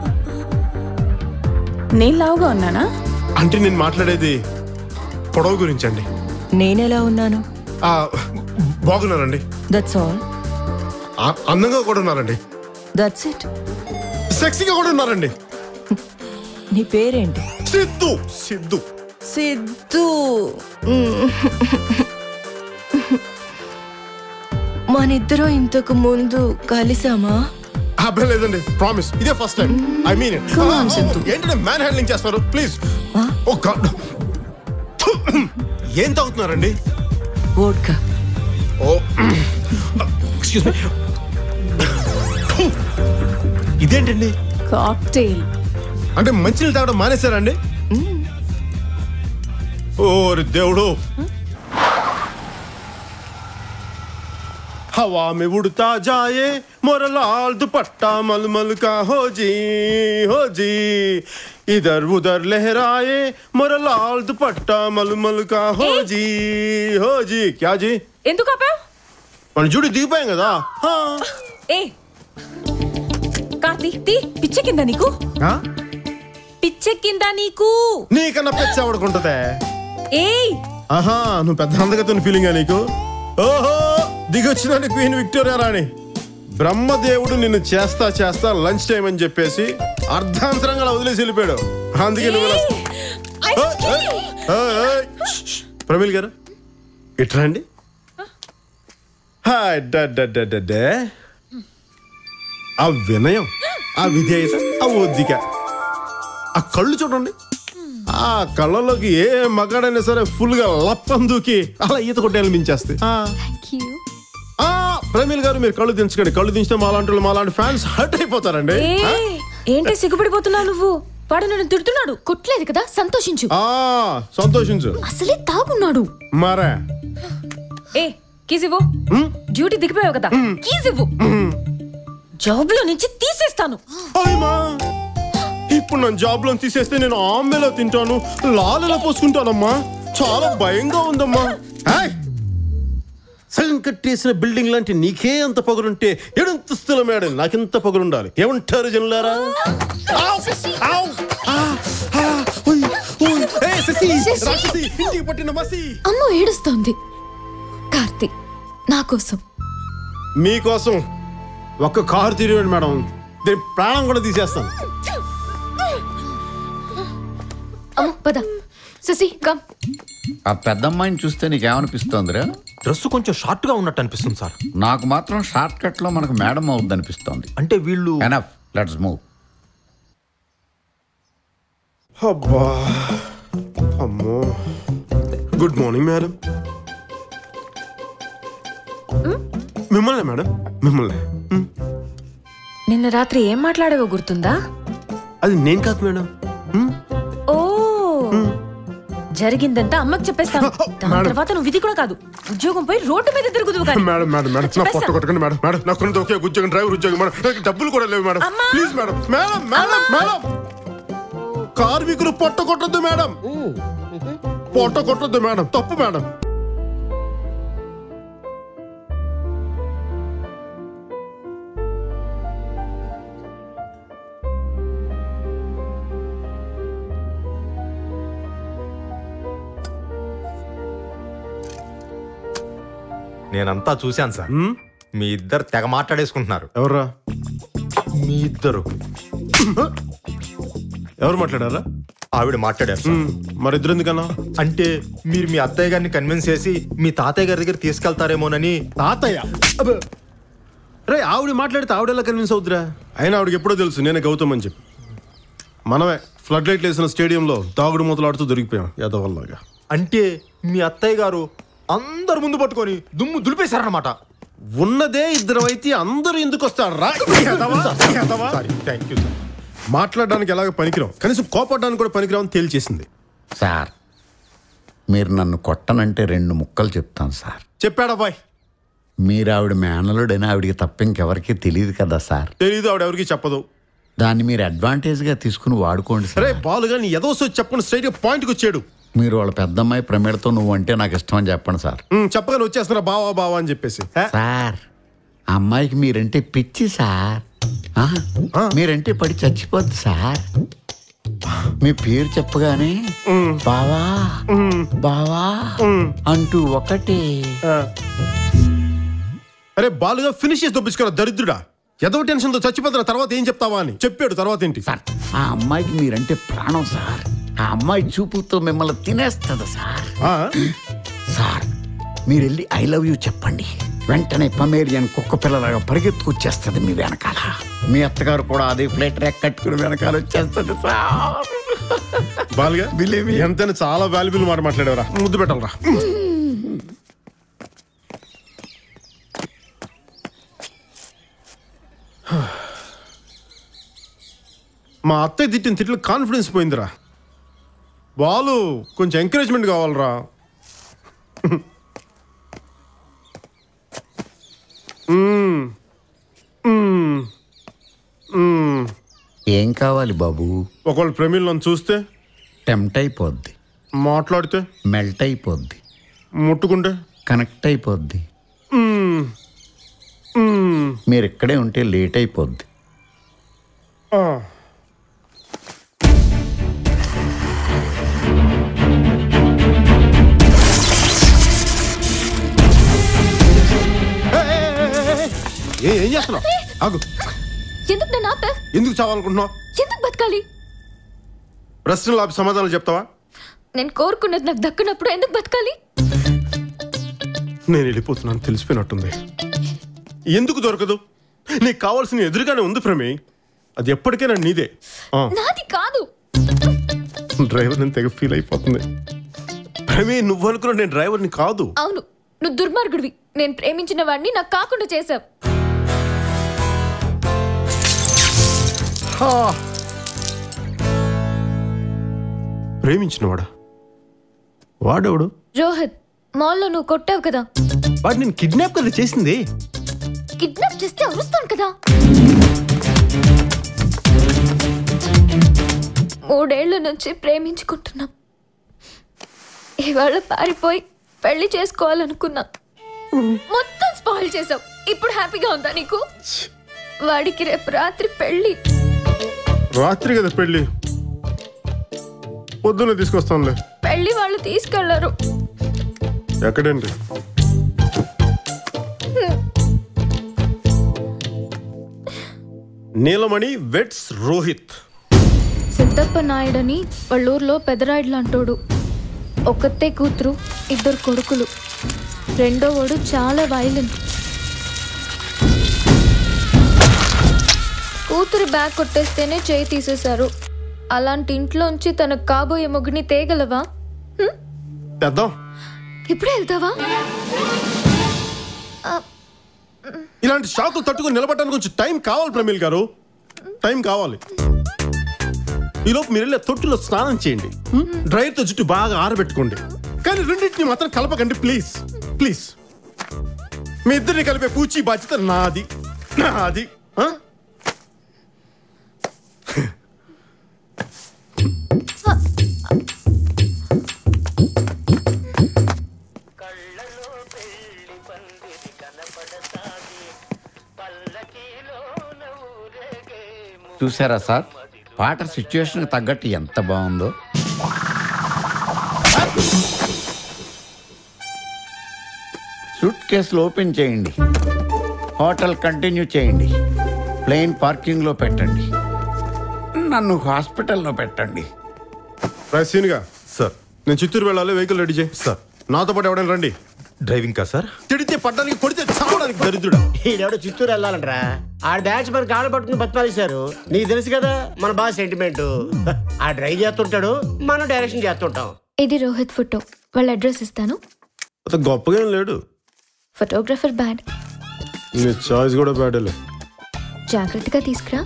నేను లావుగా ఉన్నానా? అంటే నేను మాట్లాడేది పొడవు గురించి అండి. నేనెలా ఉన్నాను? బాగున్నానండి. That's all. అందంగా కూడా ఉన్నారండి. That's it. సెక్సీగా కూడా ఉన్నారండి. నీ పేరేంటి? సిద్ధు. సిద్ధు. సిద్ధు. మనిద్దరం ఇంతకు ముందు కలిసామా? అబ్బే లేదండి, ప్రామిస్. ఇదే first time. I mean it. ఏంటంటే మ్యాన్ హ్యాండ్లింగ్ చేస్తారు ప్లీజ్. ఓ గాడ్, ఏం తాగుతున్నారండి? వోడ్కా. ఓ ఎక్స్క్యూజ్ మీ. ఇదేంటండి? కాక్టైల్. అంటే మంచినీళ్ళు తాగడం మానేశారండి? ఓరి దేవుడు. हवा में उड़ता जाए मोरा लाल दुपट्टा मलमल का हो जी इधर उधर लहराए मोरा लाल दुपट्टा मलमल का हो जी क्या जी? ఎందుకు ఆపావు? మన జూడి దిగిపోయాం కదా. ఏ కార్తీ, తీ. పిచ్చెక్కిందా నీకు? పిచ్చెక్కిందా నీకు? నీకన్నా పెచ్చ ఎవడుకుంటదే? ఏయ్ ఆహా నువ్వు పెద్ద అందగతున్న ఫీలింగా నీకు? ఓహో దిగొచ్చిందని క్వీన్ విక్టోరియా రాణి. బ్రహ్మదేవుడు నిన్ను చేస్తా లంచ్ టైం అని చెప్పేసి అర్ధాంతరంగా వదిలేసి వెళ్ళిపోయాడు. అందుకే నువ్వు ప్రమీల్ గారు ఇట్రా అండి. ఆ వినయం, ఆ విధేయత, ఆ ఒద్దిక, ఆ కళ్ళు చూడండి. ఆ కళ్ళలోకి ఏ మగాడైనా సరే ఫుల్ గా లప్పని దూకి అలా ఈత కొట్టేయాలని మించేస్తాయి. ప్రమీల్ గారు మీరు కళ్ళు దించకండి. కళ్ళు దించితే మాలాంటి ఫ్యాన్స్ హర్ట్ అయిపోతారండి. ఏంటి సిగ్గుపడిపోతున్నావు నువ్వు? వాడు నన్ను తిడుతున్నాడు. కొట్టలేదు కదా, సంతోషించు. సంతోషించు. అసలే తాగున్నాడు. మరే కీస్ ఇవ్వు. డ్యూటీ దిగిపోయావు కదా, కీస్ ఇవ్వు. జాబ్ లో నుంచి తీసేస్తాను. ఇప్పుడు నన్ను జాబ్ లో తీసేస్తే నేను ఆమెలో తింటాను, లాలలో పోసుకుంటానమ్మా. చాలా భయంగా ఉందమ్మా. సగం కట్టేసిన బిల్డింగ్ లాంటి నీకే అంత పొగరుంటే ఎడంతస్తుల మేడం నాకెంత పొగరుండాలి. ఏమంటారు జనులారా? అమ్మో ఏడుస్తోంది. కార్తీక్ నా కోసం. మీకోసం ఒక్క కారు తిరిగాడు మేడం, దీని ప్రాణం కూడా తీసేస్తాను. అమ్మో పద. శశి కమ్. ఆ పెద్దమ్మాయిని చూస్తే నీకేమనిపిస్తోందిరా? డ్రెస్ కొంచెం షార్ట్ గా ఉన్నట్టు అనిపిస్తుంది సార్. నాకు మాత్రం షార్ట్ కట్ లో మనకు మేడం అవుద్ది అనిపిస్తోంది. అంటే వీళ్ళు ఎనఫ్, లెట్స్ మూవ్. అబ్బా అమ్మో. Good morning madam. మిమ్మల్ని మేడం, మిమ్మల్ని. నిన్న రాత్రి ఏం మాట్లాడావో గుర్తుందా? అది నేను కాదు మేడం. ఓ జరిగిందంతా అమ్మకి చెప్పేస్తాను. దాని తర్వాత నువ్వు ఇది కూడా కాదు, ఉద్యోగం పోయి రోడ్డు మీద తిరుగుదువు కానీ. మేడం మేడం మేడం నా పొట్ట కొట్టకండి మేడం. మేడం నాకు ఒకే ఉద్యోగం, డ్రైవర్ ఉద్యోగం మేడం. నాకు డబ్బులు కూడా లేవు madam. Please madam. Madam madam madam కార్మికులు పొట్ట కొట్టద్దు మేడం. పొట్ట కొట్టద్దు మేడం, తప్పు మేడం. నేనంతా చూశాను సార్. మీ ఇద్దరు తెగ మాట్లాడేసుకుంటున్నారు. ఎవర్రా మీ ఇద్దరు? ఎవరు మాట్లాడారా? ఆవిడ మాట్లాడారు. మరి ఇద్దరు ఎందుకన్నా? అంటే మీరు మీ అత్తయ్య గారిని కన్విన్స్ చేసి మీ తాతయ్య గారి దగ్గర తీసుకెళ్తారేమోనని. తాతయ్య? రే ఆవిడ మాట్లాడితే ఆవిడెలా కన్విన్స్ అవుతురా? అయినా ఆవిడకి ఎప్పుడో తెలుసు నేనే గౌతమ్ అని చెప్పి. మనమే ఫ్లడ్ లైట్లు వేసిన స్టేడియంలో తాగుడు మూతలాడుతూ దొరికిపోయాం యాదవల్లాగా. అంటే మీ అత్తయ్య గారు అందరు ముందు పట్టుకొని దుమ్ము దులిపేశారన్నమాట. ఉన్నదే ఇద్దరు అయితే అందరూ ఎందుకు వస్తారా? మాట్లాడడానికి ఎలాగ పనికిరాం, కనీసం కోపడడానికి కూడా పనికిరామని తేల్చేసింది. సార్ మీరు నన్ను కొట్టనంటే 2 ముక్కలు చెప్తాను సార్. చెప్పాడా బాయ్? మీరు ఆవిడ మేనలుడని ఆవిడికి తప్ప ఇంకెవరికి తెలియదు కదా సార్. తెలీదు, ఆవిడ ఎవరికి చెప్పదు. దాన్ని మీరు అడ్వాంటేజ్గా తీసుకుని వాడుకోండి సార్. సరే బాలుగా నీ ఏదో చెప్పండి, స్ట్రైట్గా పాయింట్కి వచ్చాడు. మీరు వాళ్ళ పెద్దమ్మాయి ప్రమేడతో నువ్వు అంటే నాకు ఇష్టం అని చెప్పండి సార్. చెప్పగానే వచ్చేస్తున్నా బావా బావా అని చెప్పేసి. సార్ ఆ అమ్మాయికి మీరంటే పిచ్చి సార్. మీరంటే పడి చచ్చిపోద్ది సార్. మీ పేరు చెప్పగానే బావా బావా అంటూ ఒకటే. అరే బాలుగా ఫినిష్ చేసి దొప్పించుకోరా దరిద్రుడా. ఏదో టెన్షన్తో చచ్చిపోతున్నా, తర్వాత ఏం చెప్తావా అని చెప్పాడు. తర్వాత ఏంటి సార్? ఆ అమ్మాయికి మీరంటే ప్రాణం సార్. ఆ అమ్మాయి చూపుతో మిమ్మల్ని తినేస్తుంది సార్. సార్ మీరు వెళ్ళి ఐ లవ్ యూ చెప్పండి, వెంటనే పమేరియన్ కుక్క పిల్లలాగా పరిగెత్తుకొచ్చేస్తుంది మీ వెనకాల. మీ అత్తగారు కూడా అదే ప్లేట్ ర్యాక్ కట్టుకుని వెనకాల వచ్చేస్తుంది సార్. బాలుగా ఎంతైనా చాలా వాల్యుబుల్ మాట మాట్లాడేవరా. ముద్దు పెట్టాలరా. మా అత్తయ్య తిట్టిన తిట్లు కాన్ఫిడెన్స్ పోయిందిరా. బాలు కొంచెం ఎంకరేజ్మెంట్ కావాలరా. ఏం కావాలి బాబు? ఒకవేళ ప్రమీల్ నన్ను చూస్తే టెంప్ట్ అయిపోద్ది, మాట్లాడితే మెల్ట్ అయిపోద్ది, ముట్టుకుంటే కనెక్ట్ అయిపోద్ది. మీరు ఇక్కడే ఉంటే లేట్ అయిపోద్ది. చేస్తున్నావు? ఆగు. ఎందుకు నన్ను ఆపా? ఎందుకు చావాలనుకుంటున్నావు? ఎందుకు బతకాలి? ప్రశ్నలు ఆపి సమాధానాలు చెప్తావా? నేను కోరుకున్నది నాకు దక్కునప్పుడు ఎందుకు బతకాలి? నేను వెళ్ళిపోతున్నాను తెలిసిపోయినట్టుంది. ఎందుకు దొరకదు? నీకు కావాల్సిన ఎదురుగానే ఉంది ప్రమేయ్. అది ఎప్పటికైనా నీదే. నాది కాదు. డ్రైవర్ నేను తెగ ఫీల్ అయిపోతుంది. ప్రమేయ్, నువ్వు అనుకున్నా నేను డ్రైవర్ని కాదు. అవును, నువ్వు దుర్మార్గుడివి. నేను ప్రేమించిన వాడిని నాకు కాకుండా చేశావు. ప్రేమించినవాడా? వాడెవడు? రోహిత్, మాల్లో నువ్వు కొట్టావు కదా. వాడు నేను కిడ్నాప్ కదా చేసింది. కిడ్నాప్ చేస్తే అరుస్తాను కదా. 3 ఏళ్ల నుంచి ప్రేమించుకుంటున్నాం. ఇవాళ పారిపోయి పెళ్లి చేసుకోవాలనుకున్నా. మొత్తం స్పాయిల్ చేసావు. ఇప్పుడు హ్యాపీగా ఉందా నీకు? వాడికి రేపు రాత్రి పెళ్లి. రాత్రి కదా పెళ్లి, పొద్దున్న తీసుకొస్తానులే. పెళ్లి వాళ్ళు తీసుకెళ్లరు. ఎక్కడండి? నీలమణి వెట్స్ రోహిత్. సిద్ధప్ప నాయుడని వాళ్ళూర్లో పెదరాయుడులు అంటోడు. ఒక్కతే కూతురు, 2 కొడుకులు. రెండో వాడు చాలా వైలెంట్. కూతురు బ్యాగ్ కొట్టేస్తేనే చేయి తీసేశారు. అలాంటి ఇంట్లోంచి తనకు కాబోయే మొగుని తేగలవా? ఇప్పుడే వెళ్తావా? ఇలాంటి షాకులు తట్టుకుని నిలబడడానికి కొంచెం టైం కావాలి ప్రమీల్ గారు. టైం కావాలి. ఈలోపు మీరు వెళ్ళే తొట్టులో స్నానం చేయండి. డ్రైర్తో జుట్టు బాగా ఆరబెట్టుకోండి. కానీ రెండింటిని మాత్రం కలపకండి ప్లీజ్. ప్లీజ్. మీ ఇద్దరిని కలిపే పూచి బాధ్యత నాది. నాది. చూసారా సార్, పాట సిచ్యువేషన్కి తగ్గట్టు ఎంత బాగుందో. సూట్ కేసులు ఓపెన్ చేయండి. హోటల్ కంటిన్యూ చేయండి. ప్లేన్ పార్కింగ్లో పెట్టండి. నన్ను హాస్పిటల్లో పెట్టండి. సీనుగా సార్, నేను చిత్తూరు వెళ్ళాలి. వెహికల్ రెడీ చేయి సార్. నాతో పాటు ఎవడైనా రండి. డ్రైవింగ్ కా సార్? తిడితే పడ్డానికి, కొడితే చావడానికి దరిద్రుడా. ఈడెవడో చిత్తూరు వెళ్ళాలంటరా. ఆడ బ్యాచ్ మన కాళ్ళు పట్టుకుని బతిమాలేశారు. నీకు తెలుసు కదా మన బాగా సెంటిమెంట్. ఆ డ్రైవ్ చేస్తుంటాడు, మనం డైరెక్షన్ చేస్తుంటాం. ఇది రోహిత్ ఫోటో. వాళ్ళ అడ్రస్ ఇస్తాను. గొప్పగా లేడు. Photographer bad. నీ చాయిస్ కూడా బ్యాడేలే. జాగ్రత్తగా తీసుకురా.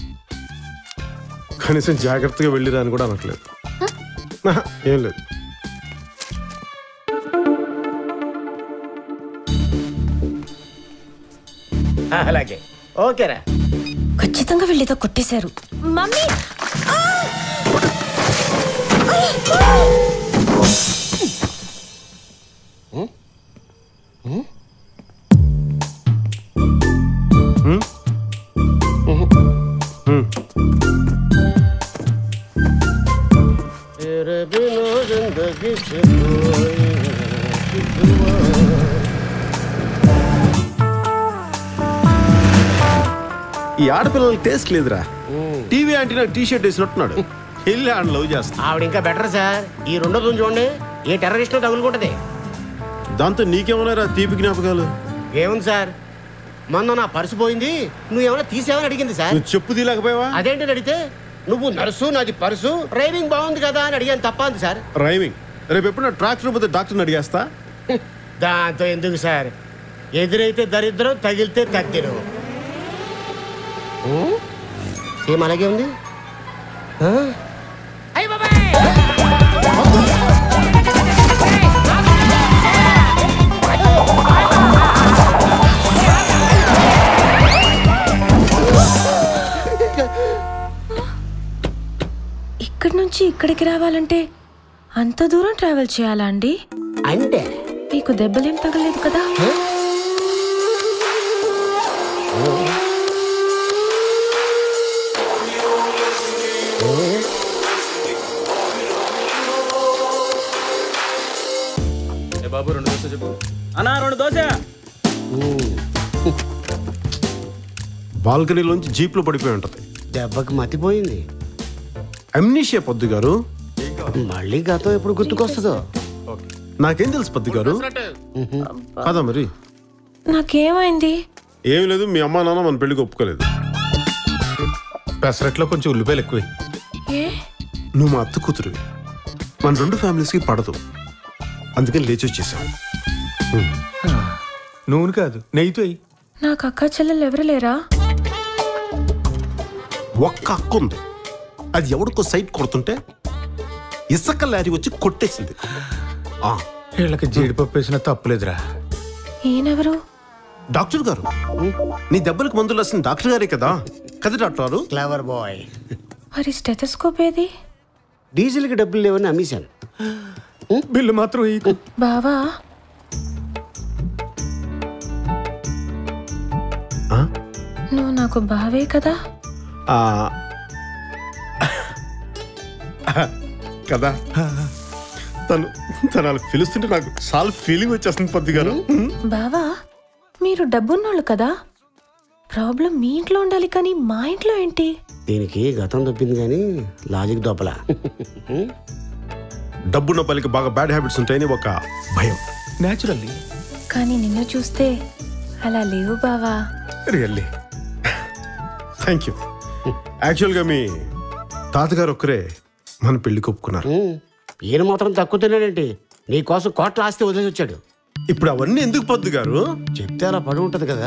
కనీసం జాగ్రత్తగా వెళ్ళిరా అని కూడా అనట్లేదు. ఏం లేదు. అలాగే ఓకేరా. ఖచ్చితంగా వీళ్ళేదో కొట్టేశారు. మమ్మీ ఈ ఆడపిల్లలకి టేస్ట్ లేదురా. టీవీ యాంటీనా టీ షర్ట్ వేసినట్టున్నాడు. వెళ్ళి ఆడ లవ్ చేస్తా. ఆవిడ ఇంకా బెటర్ సార్. ఈ రెండో చూడండి, ఏ టెర్రరిస్ట్ తగులుకుంటది. దాంతో నీకేమన్నారా తీపి జ్ఞాపకాలు? ఏముంది సార్, మొన్న నా పర్సు పోయింది, నువ్వేమైనా తీసేవని అడిగింది సార్. నువ్వు చెప్పు తీలేకపోయావా? అదేంటి అడిగితే నువ్వు నర్సు, నాది పర్సు, డ్రైవింగ్ బాగుంది కదా అని అడిగాను. తప్ప అంది సార్. డ్రైవింగ్ రేపు ఎప్పుడు ట్రాక్టర్ పోతే డాక్టర్ని అడిగేస్తా. దాంతో ఎందుకు సార్, ఎదురైతే దరిద్రం, తగిలితే తగ్గిరు. సేమ్ అలాగే ఉంది. ఇక్కడి నుంచి ఇక్కడికి రావాలంటే అంత దూరం ట్రావెల్ చేయాలా అండి? అంటే మీకు దెబ్బలేం తగలేదు కదా? బాబు 2 దోశ చెప్పు. అన్నా 2 దోశ. బాల్కనీలోంచి జీప్లో పడిపోయి ఉంటుంది. దెబ్బకి మతిపోయింది. అమ్నీషియా పొద్దు గారు. మళ్ళీ గతం ఎప్పుడు గుర్తుకొస్తుందో నాకేం తెలుసు పొద్దు గారు. కదా మరి నాకేమైంది? ఏం లేదు, మీ అమ్మా నాన్న మన పెళ్లికి ఒప్పుకోలేదు. పెసరట్లో కొంచెం ఉల్లిపాయలు ఎక్కువ. నువ్వు మా అత్త కూతురువి, మన రెండు ఫ్యామిలీస్కి పడదు, అందుకని లేచి వచ్చేసాం. నూనె కాదు నెయ్యితో. నాకు అక్క చెల్లెలు ఎవరు లేరా? ఒక్క అక్క ఉంది, అది ఎవడికో సైట్ కొడుతుంటే ఇసుక లారీ వచ్చి కొట్టేసింది. వీళ్ళకి జీడిపప్పు వేసిన తప్పులేదురా. ఈయనెవరు? డాక్టర్ గారు. నీ దెబ్బలకు మందులు రాసిన డాక్టర్ గారే కదా. కదా డాక్టర్? Clever boy. మరి స్టెథోస్కోప్ ఏది? డీజిల్కి డబ్బులు లేవని అమ్మేశాను. బిల్లు మాత్రం బావా నువ్వు నాకు బావే కదా? కదా. తను అలా పిలుస్తుంటే నాకు చాలా ఫీలింగ్ వచ్చేస్తుంది పొద్దు గారు. బావా మీరు డబ్బున్నోళ్ళు కదా, ప్రాబ్లం మీ ఇంట్లో ఉండాలి కానీ మా ఇంట్లో ఏంటి? దీనికి గతం దొబ్బింది కానీ లాజిక్ దొబ్బలా. డబ్బున్న పలికి బాగా బ్యాడ్ హ్యాబిట్స్ ఉంటాయని ఒక భయం. నేచురల్లీ. కానీ నిన్ను చూస్తే అలా లేవు బావా. Really thank you. యాక్చువల్గా మీ తాతగారు ఒక్కరే మన పెళ్లికి ఒప్పుకున్నారు. ఈయన మాత్రం తక్కువ తిన్నాడేంటి? నీ కోసం కోట్ల ఆస్తి వదిలేసి వచ్చాడు. ఇప్పుడు అవన్నీ ఎందుకు పొద్దు గారు? చెప్తే అలా పడి ఉంటది కదా.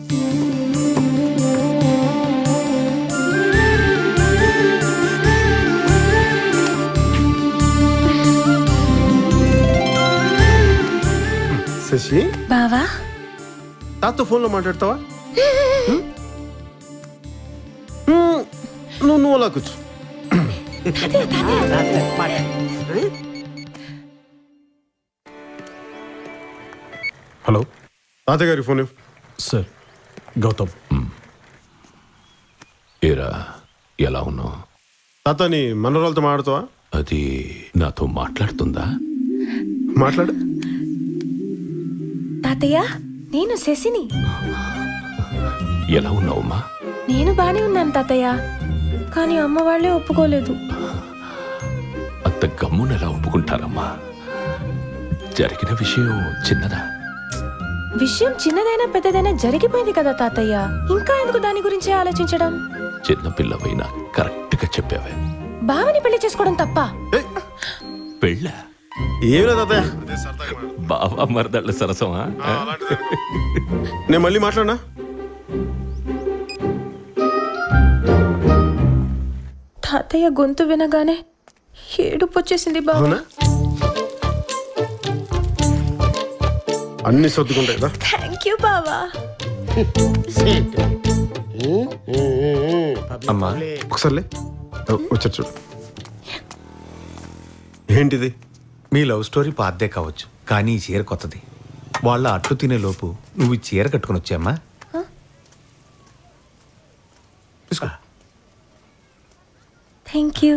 శశి బావా తాత ఫోన్లో మాట్లాడతావా? నువ్వు అలా కూర్చో. హలో, తాతగారి ఫోన్. సార్, గౌతమ్. ఏరా, ఎలా ఉన్నావు? తాతని మనోరాలతో మాట్లాడతావా? అది నాతో మాట్లాడుతుందా? మాట్లాడు. తాతయ్య, నేను శశిని. ఎలా ఉన్నావమ్మా? నేను బానే ఉన్నాను తాతయ్య, కానీ అమ్మ వాళ్ళే ఒప్పుకోలేదు. అంత గమ్మున ఎలా ఒప్పుకుంటారమ్మా? జరిగిన విషయం చిన్నదా? విషయం చిన్నదైనా పెద్దదైనా జరిగిపోయింది కదా తాతయ్య, ఇంకా ఎందుకు దాని గురించి ఆలోచించడం? చిన్న పిల్లవైనా కరెక్ట్ గా చెప్పావే. బావని పెళ్లి చేసుకోవడం తప్ప? పెళ్ళ ఏం లేదు తాతయ్య, బావా మరదళ్ళ సరసమా? నేను మళ్ళీ మాట్లాడినా? తాతయ్య గొంతు వినగానే ఏడుపు వచ్చేసింది బావా. అన్ని సర్దుకుంటాయి కదా. థ్యాంక్ యూ బావా. అమ్మా ఒకసారి వచ్చారు చూడు. ఏంటిది? మీ లవ్ స్టోరీ పాతదే కావచ్చు, కానీ ఈ చీర కొత్తది. వాళ్ళ అట్టు తినే లోపు నువ్వు ఈ చీర కట్టుకుని వచ్చామ్మా. Thank you.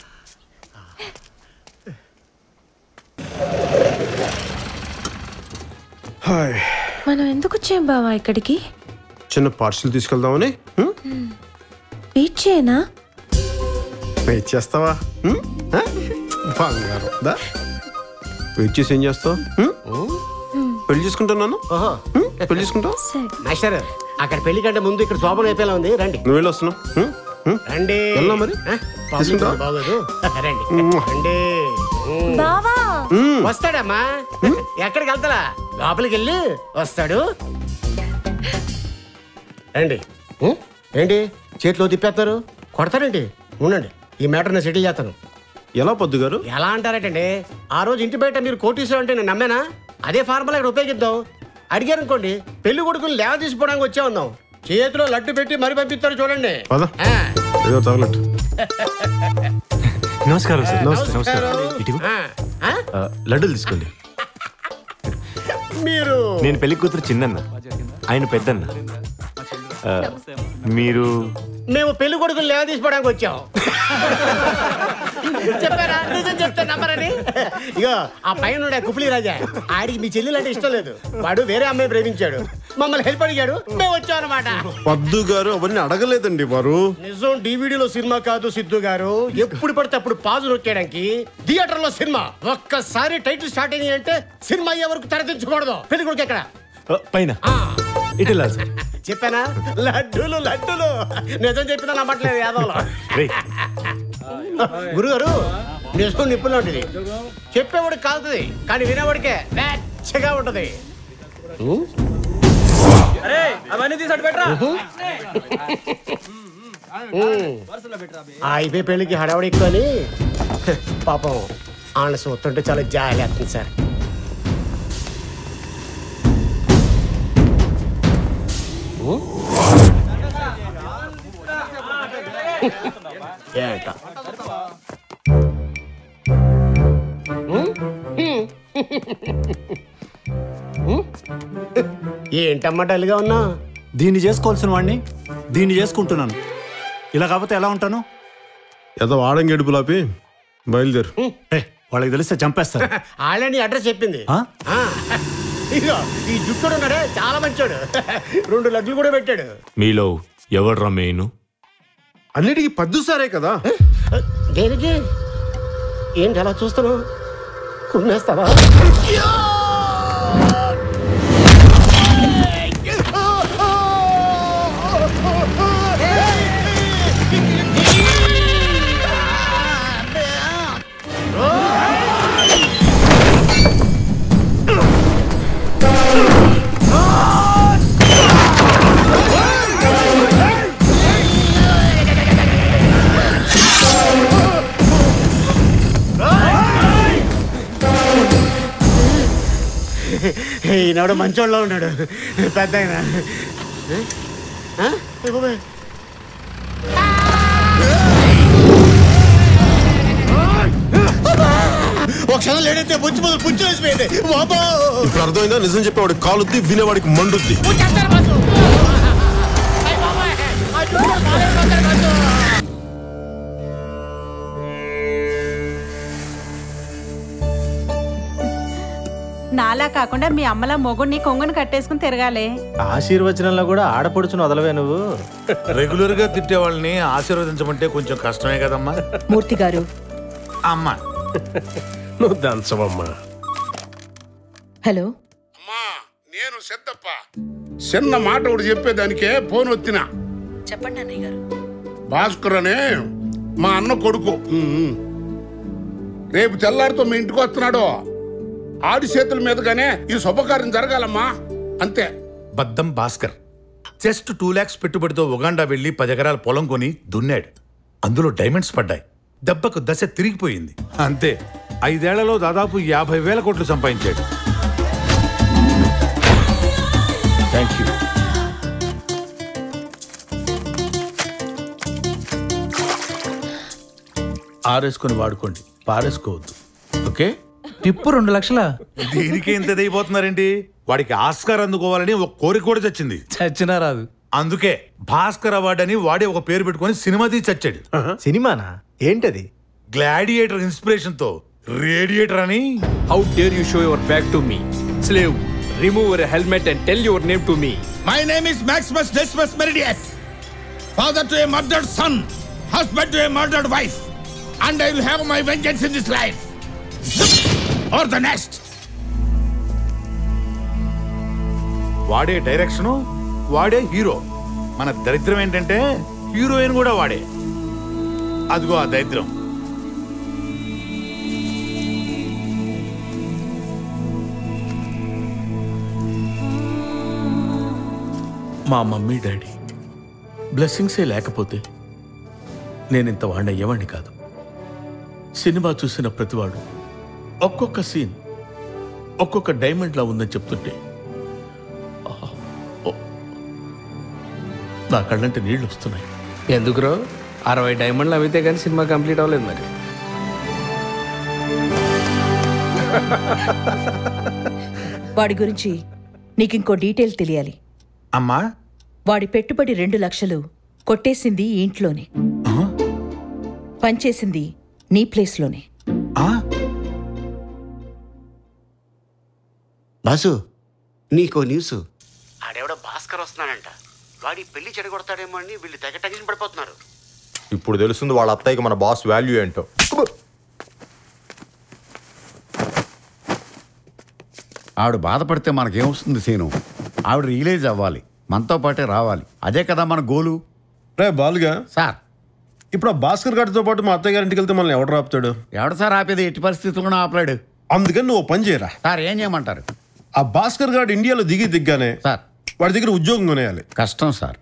మనం ఎందుకు వచ్చాం బావా ఇక్కడికి? చిన్న పార్సల్ తీసుకెళ్దామని. వెయిట్ చేయనా? వెయిట్ చేస్తావా? బంగారం దా. వెయిట్ చేసి ఏం చేస్తావు? పెళ్లి చేసుకుంటున్నాను. పెళ్లి చేసుకుంటావు? మాస్టర్, అక్కడ పెళ్లి కంటే ముందు ఇక్కడ శోభన అయిపోయేలా ఉంది. రండి. నువ్వు వెళ్ళి వస్తున్నావు. రండి. వెళ్ళా మరి. బాగోదు. రండి రండి. బావా వస్తాడమ్మా. ఎక్కడికి వెళ్తారా? లోపలికి వెళ్ళి వస్తాడు. రండి. ఏంటి చేతిలో తిప్పేస్తారు? కొడతారండి? ఉండండి, ఈ మ్యాటర్ నేను సెటిల్ చేస్తాను. ఎలా పొద్దు గారు? ఎలా అంటారటండి? ఆ రోజు ఇంటి బయట మీరు కోటీశ్వరం అంటే నేను నమ్మేనా? అదే ఫార్ములా ఇక్కడ ఉపయోగిద్దాం. అడిగారు అనుకోండి, పెళ్లి కొడుకుని లేవ తీసుకోవడానికి వచ్చే ఉన్నాం. చేతిలో లడ్డు పెట్టి మరి పంపిస్తారు చూడండి. నమస్కారం సార్. నమస్కారం. లడ్డూలు తీసుకోండి. మీరు? నేను పెళ్లి కూతురు చిన్నన్న, ఆయన పెద్దన్న. మీరు? మేము పెళ్లి కొడుకుని లేవ తీసుకోవడానికి వచ్చాం. చెప్పారా? నిజం చెప్తే నమ్మరని. ఇగో ఆ పైన కుఫ్లీ రాజా, ఆడికి మీ చెల్లెలు అంటే ఇష్టం లేదు. వాడు వేరే అమ్మాయి ప్రేమించాడు. మమ్మల్ని హెల్ప్ అడిగాడు, మేము వచ్చాం అనమాట. పద్దు గారు అవన్నీ అడగలేదండి వారు. నిజం డివిడీలో సినిమా కాదు సిద్ధు గారు. ఎప్పుడు పడితే అప్పుడు పాజు నొక్కేయడానికి థియేటర్ లో సినిమా. ఒక్కసారి టైటిల్ స్టార్ట్ అయింది అంటే సినిమా అయ్యే వరకు తెరదించకూడదు. పెళ్లి కొడుకు ఎక్కడ? పైన ఇటు వెళ్ళాలి సార్. చెప్పానా? లడ్డూలు లడ్డూలు. నిజం చెప్పినా నమ్మట్లేదు యాదవ్లో. గురుగారు నిజం నిప్పులు ఉంటుంది. చెప్పేవాడికి కాలుతుంది, కానీ వినేవాడికే వెచ్చగా ఉంటది. అయిపోయి పెళ్లికి హడావడి ఎక్కువ అని పాపం ఆయన చూస్తుంటే చాలా జాలి వేస్తుంది సార్. ఏంట ఏంటమ్మా డల్గా ఉన్నా? దీన్ని చేసుకోవాల్సిన వాడిని దీన్ని చేసుకుంటున్నాను. ఇలా కాకపోతే ఎలా ఉంటాను? ఏదో ఆడంగేడుపు లాపి బయలుదేరు. వాళ్ళకి తెలిస్తే చంపేస్తారు. ఆల్రెడీ అడ్రస్ చెప్పింది. ఇదిగో ఈ జుట్టుడు ఉన్నాడే చాలా మంచోడు. 2 లడ్లు కూడా పెట్టాడు. మీలో ఎవడ్రా మెయిన్? అన్నిటికీ పద్దు సారే కదా. దేనికి? ఏంటి అలా చూస్తున్నావు? కుమ్మేస్తావా? ఈనాడు మంచోళ్ళలో ఉన్నాడు పెద్ద ఆయన. ఒక క్షణం లేడైతే బుచ్చి మొదలు పుచ్చు వేసిపోయింది. ఇప్పుడు అర్థమైందా? నిజం చెప్పేవాడికి కాలుద్ది, వినేవాడికి మండుద్ది. నాలా కాకుండా మీ అమ్మలా మొగుడిని కొంగుని కట్టేసుకుని తిరగాలి. ఆశీర్వచనంలో కూడా ఆడపడుచును వదలవే నువ్వు. రెగ్యులర్ గా తిట్టే వాళ్ళని ఆశీర్వదించమంటే కొంచెం కష్టమే కదమ్మా. మూర్తి గారు. అమ్మా నువ్వు దంచవమ్మా. హలో నేను సిద్ధప్ప. చిన్న మాట ఒకటి చెప్పేదానికే ఫోన్ వచ్చినా. చెప్పండి అన్నయ్య గారు. భాస్కర్ అనే మా అన్న కొడుకు రేపు తెల్లారితో మీ ఇంటికి వస్తున్నాడు. ఆడి చేతుల మీదగానే ఈ శుభకార్యం జరగాలమ్మా, అంతే. బద్దం భాస్కర్ జస్ట్ 2 lakhs పెట్టుబడితో ఉగాండా వెళ్లి 10 ఎకరాల పొలం కొని దున్నాడు. అందులో డైమండ్స్ పడ్డాయి. దెబ్బకు దశ తిరిగిపోయింది. అంతే 5 ఏళ్లలో దాదాపు 50,000 కోట్లు సంపాదించాడు. Thank you. ఆరేసుకొని వాడుకోండి, పారేసుకోవద్దు. ఓకే? టిప్పు 2 లక్షల. దీనికి ఎంత అయిపోతున్నారేంటి? వాడికి ఆస్కార్ అందుకోవాలని ఒక కోరిక కూడా చచ్చింది. చచ్చినా రాదు. అందుకే భాస్కర్ అవార్డు అని వాడే ఒక పేరు పెట్టుకొని సినిమా తీసి చచ్చాడు. సినిమానా? ఏంటది? గ్లాడియేటర్ ఇన్స్పిరేషన్ తో రేడియేటర్ అని. How dare you show your back to me? Slave, remove your helmet and tell your name to me. My name is Maximus Decimus Meridius, father to a murdered son, husband to a murdered wife, and I will have my vengeance in this life or the next. వాడే direction, వాడే hero. మన దరిద్రం ఏంటంటే heroine కూడా వాడే. అదిగో ఆ దరిద్రం. మా మమ్మీ డాడీ బ్లెస్సింగ్సే లేకపోతే నేను ఇంత వాడిని అయ్యేవాడిని కాదు. సినిమా చూసిన ప్రతివాడు ఒక్కొక్క సీన్ ఒక్కొక్క డైమండ్లా ఉందని చెప్తుంటే నా కళ్ళంటే నీళ్ళు వస్తున్నాయి. ఎందుకురో 60 డైమండ్లు అవితే కానీ సినిమా కంప్లీట్ అవ్వలేదు మరి. వాడి గురించి నీకింకో డీటెయిల్ తెలియాలి. అమ్మా, వాడి పెట్టుబడి 2 లక్షలు కొట్టేసింది ఈ ఇంట్లోనే, పనిచేసింది నీ ప్లేస్లోనే. బాసు నీకో న్యూస్. ఆడెవడో భాస్కర్ వస్తున్నాడంట. వాడి పెళ్లి చెడగొడతాడేమో అని వీళ్ళు తెగ టెన్షన్ పడిపోతున్నారు. ఇప్పుడు తెలుస్తుంది వాళ్ళ అత్తయ్యకి మన బాస్ వాల్యూ ఏంటో. ఆవిడ బాధపడితే మనకేమొస్తుంది సీను? ఆవిడ రియలైజ్ అవ్వాలి, మనతో పాటే రావాలి. అదే కదా మన గోలు. రే బాలుగా సార్, ఇప్పుడు ఆ భాస్కర్ గారితో పాటు మా అత్తయ్య గారింటికి వెళ్తే మనల్ని ఎవడు ఆపుతాడు? ఎవడు సార్ ఆపేది? ఎట్టి పరిస్థితుల్లో ఆపలేడు. అందుకని నువ్వు పని చేయరా. సార్ ఏం చేయమంటారు? ఆ భాస్కర్ గారు ఇండియాలో దిగ్గానే సార్ వాడి దగ్గర ఉద్యోగం కొనేయాలి. కష్టం సార్,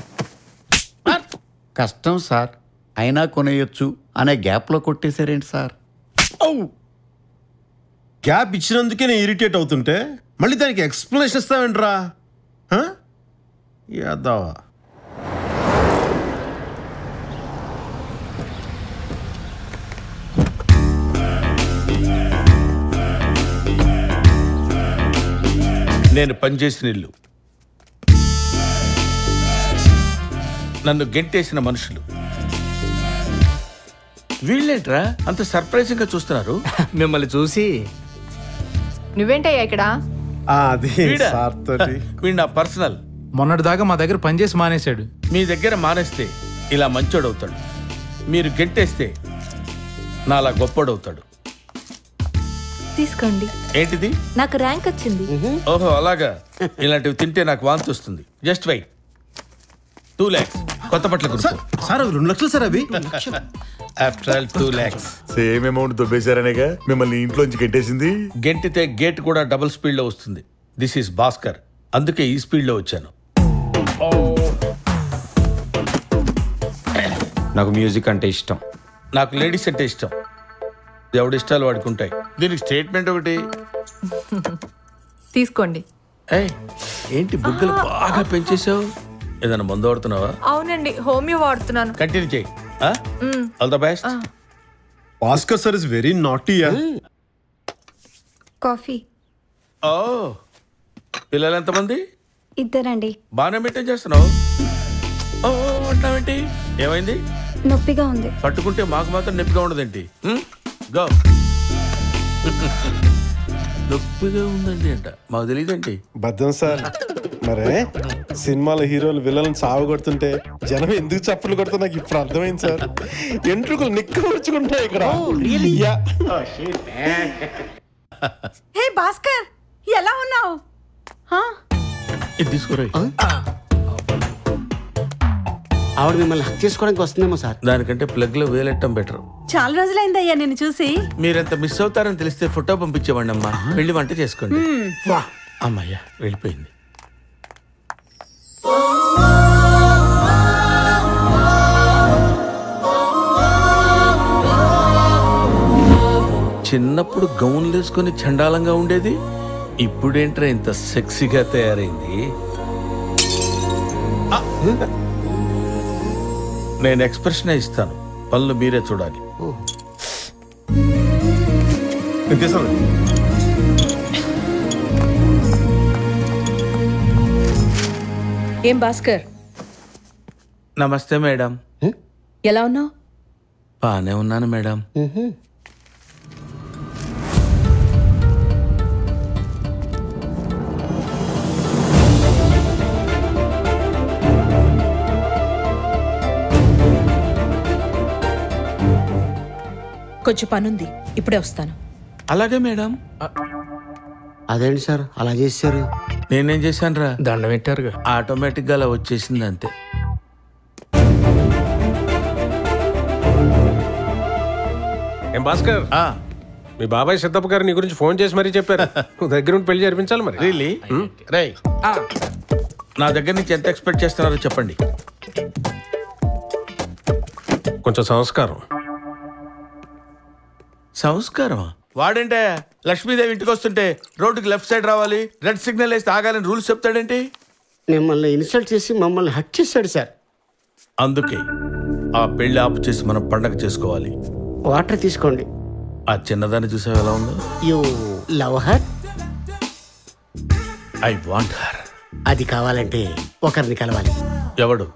కష్టం సార్. అయినా కొనేయొచ్చు అనే గ్యాప్లో కొట్టేశారేంటి సార్? గ్యాప్ ఇచ్చినందుకే నేను ఇరిటేట్ అవుతుంటే మళ్ళీ దానికి ఎక్స్ప్లెనేషన్ ఇస్తావేంట్రా? యాదవా. నేను పనిచేసిన ఇల్లు, నన్ను గెంటేసిన మనుషులు, వీళ్ళేంట్రా అంత సర్ప్రైజింగ్ గా చూస్తున్నారు? మిమ్మల్ని చూసి. నువ్వేంటయ్యా ఇక్కడ? వీడు నా పర్సనల్. మొన్నటిదాకా మా దగ్గర పనిచేసి మానేశాడు. మీ దగ్గర మానేస్తే ఇలా మంచోడవుతాడు, మీరు గెంటేస్తే నాలా గొప్పోడవుతాడు. తీసుకోండి. ఏంటిది? నాకు ర్యాంక్ వచ్చింది. ఓహో అలాగా. ఇలాంటివి తింటే నాకు వాంతి వస్తుంది. Just wait. 2 lakhs కొత్త బట్టలు సార్. 2 లక్షలు సార్ అవి. After all 2 lakhs. Same amount దొబ్బేశారనేగా మిమ్మల్ని ఇంట్లోంచి గెట్టేసింది. గెంటితే గేట్ కూడా డబుల్ స్పీడ్ లో వస్తుంది. దిస్ ఈస్ భాస్కర్, అందుకే ఈ స్పీడ్ లో వచ్చాను. నాకు మ్యూజిక్ అంటే ఇష్టం. నాకు లేడీస్ అంటే ఇష్టం. ఎవడి ఇష్టాలు వాడికి ఉంటాయి. దీనికి స్టేట్మెంట్ ఒకటి తీసుకోండి. ఏంటి బుగ్గలు బాగా పెంచేసావు? ఏదైనా మందు వాడుతున్నావా? అవునండి, హోమియో వాడుతున్నాను. కంటిన్యూ చేయి. All the best. Bhaskar sir is very naughty. Coffee. ఓ, పిల్లలు ఎంతమంది? 2 బాగానే మెయింటైన్ చేస్తున్నావు. ఓ అంటావేంటి? ఏమైంది? నొప్పిగా ఉంది. పట్టుకుంటే మాకు మాత్రం నొప్పిగా ఉండదేంటి? గో. నొప్పిగా ఉందండి అంట, మాకు తెలియదేంటి? బద్దం సార్. మరే సినిమాల హీరోలు విలన్లను సాగు కొడుతుంటే జనం ఎందుకు చప్పులు కొడుతూ నాకు ఇప్పుడు అర్థమైంది సార్. ఎంట్రుకలు నిక్కబుచ్చుకుంటాయి ఇక్కడ. హే భాస్కర్, ఎలా ఉన్నావు? ఇది తీసుకురా. ఆవిడ మిమ్మల్ని హక్ చేసుకోవడానికి వస్తుందేమో సార్. దానికంటే ప్లగ్ లో వేలెట్టం బెటర్. చాలా రోజులైందయ్యా నిన్ను చూసి. మీరెంత మిస్ అవుతారని తెలిస్తే ఫోటో పంపించేవాడి అమ్మా. వెళ్ళి వంట చేసుకోండి. అమ్మయ్యా వెళ్ళిపోయింది. చిన్నప్పుడు గౌన్లు వేసుకొని చండాలంగా ఉండేది, ఇప్పుడేంట్రా ఇంత సెక్సీగా తయారైంది. నేను ఎక్స్ప్రెషన్ ఇస్తాను, పనులు మీరే చూడాలి. ఏం భాస్కర్, నమస్తే మేడం. ఎలా ఉన్నావు? బానే ఉన్నాను మేడం. కొంచెం పనుంది, ఇప్పుడే వస్తాను. అలాగే మేడం. అదేంటి సార్ అలా చేశారు? నేనేం చేశాను రా? దండం పెట్టారుగా. ఆటోమేటిక్ గా అలా వచ్చేసింది అంతే. ఏం భాస్కర్, మీ బాబాయ్ సిద్ధప్ప గారు నీ గురించి ఫోన్ చేసి మరీ చెప్పారు. నువ్వు దగ్గర ఉండి పెళ్లి జరిపించాలి మరి. రియలీ? రై, నా దగ్గర నుంచి ఎంత ఎక్స్పెక్ట్ చేస్తున్నారో చెప్పండి. కొంచెం సంస్కారం. సంస్కారం వాడంటే లక్ష్మీదేవి ఇంటికి వస్తుంటే రోడ్డుకి లెఫ్ట్ సైడ్ రావాలి, రెడ్ సిగ్నల్ వేస్తే ఆగాలని రూల్స్ చెప్తాడేంటి? మిమ్మల్ని ఇన్సల్ట్ చేసి మమ్మల్ని హక్ చేశాడు సార్. అందుకే ఆ పెళ్లి ఆపు చేసి మనం పండగ చేసుకోవాలి. వాటర్ తీసుకోండి. ఆ చిన్నదాన్ని చూసావు ఎలా ఉందో? You love her? I want her. అది కావాలంటే ఒకరిని కలవాలి. ఎవడు?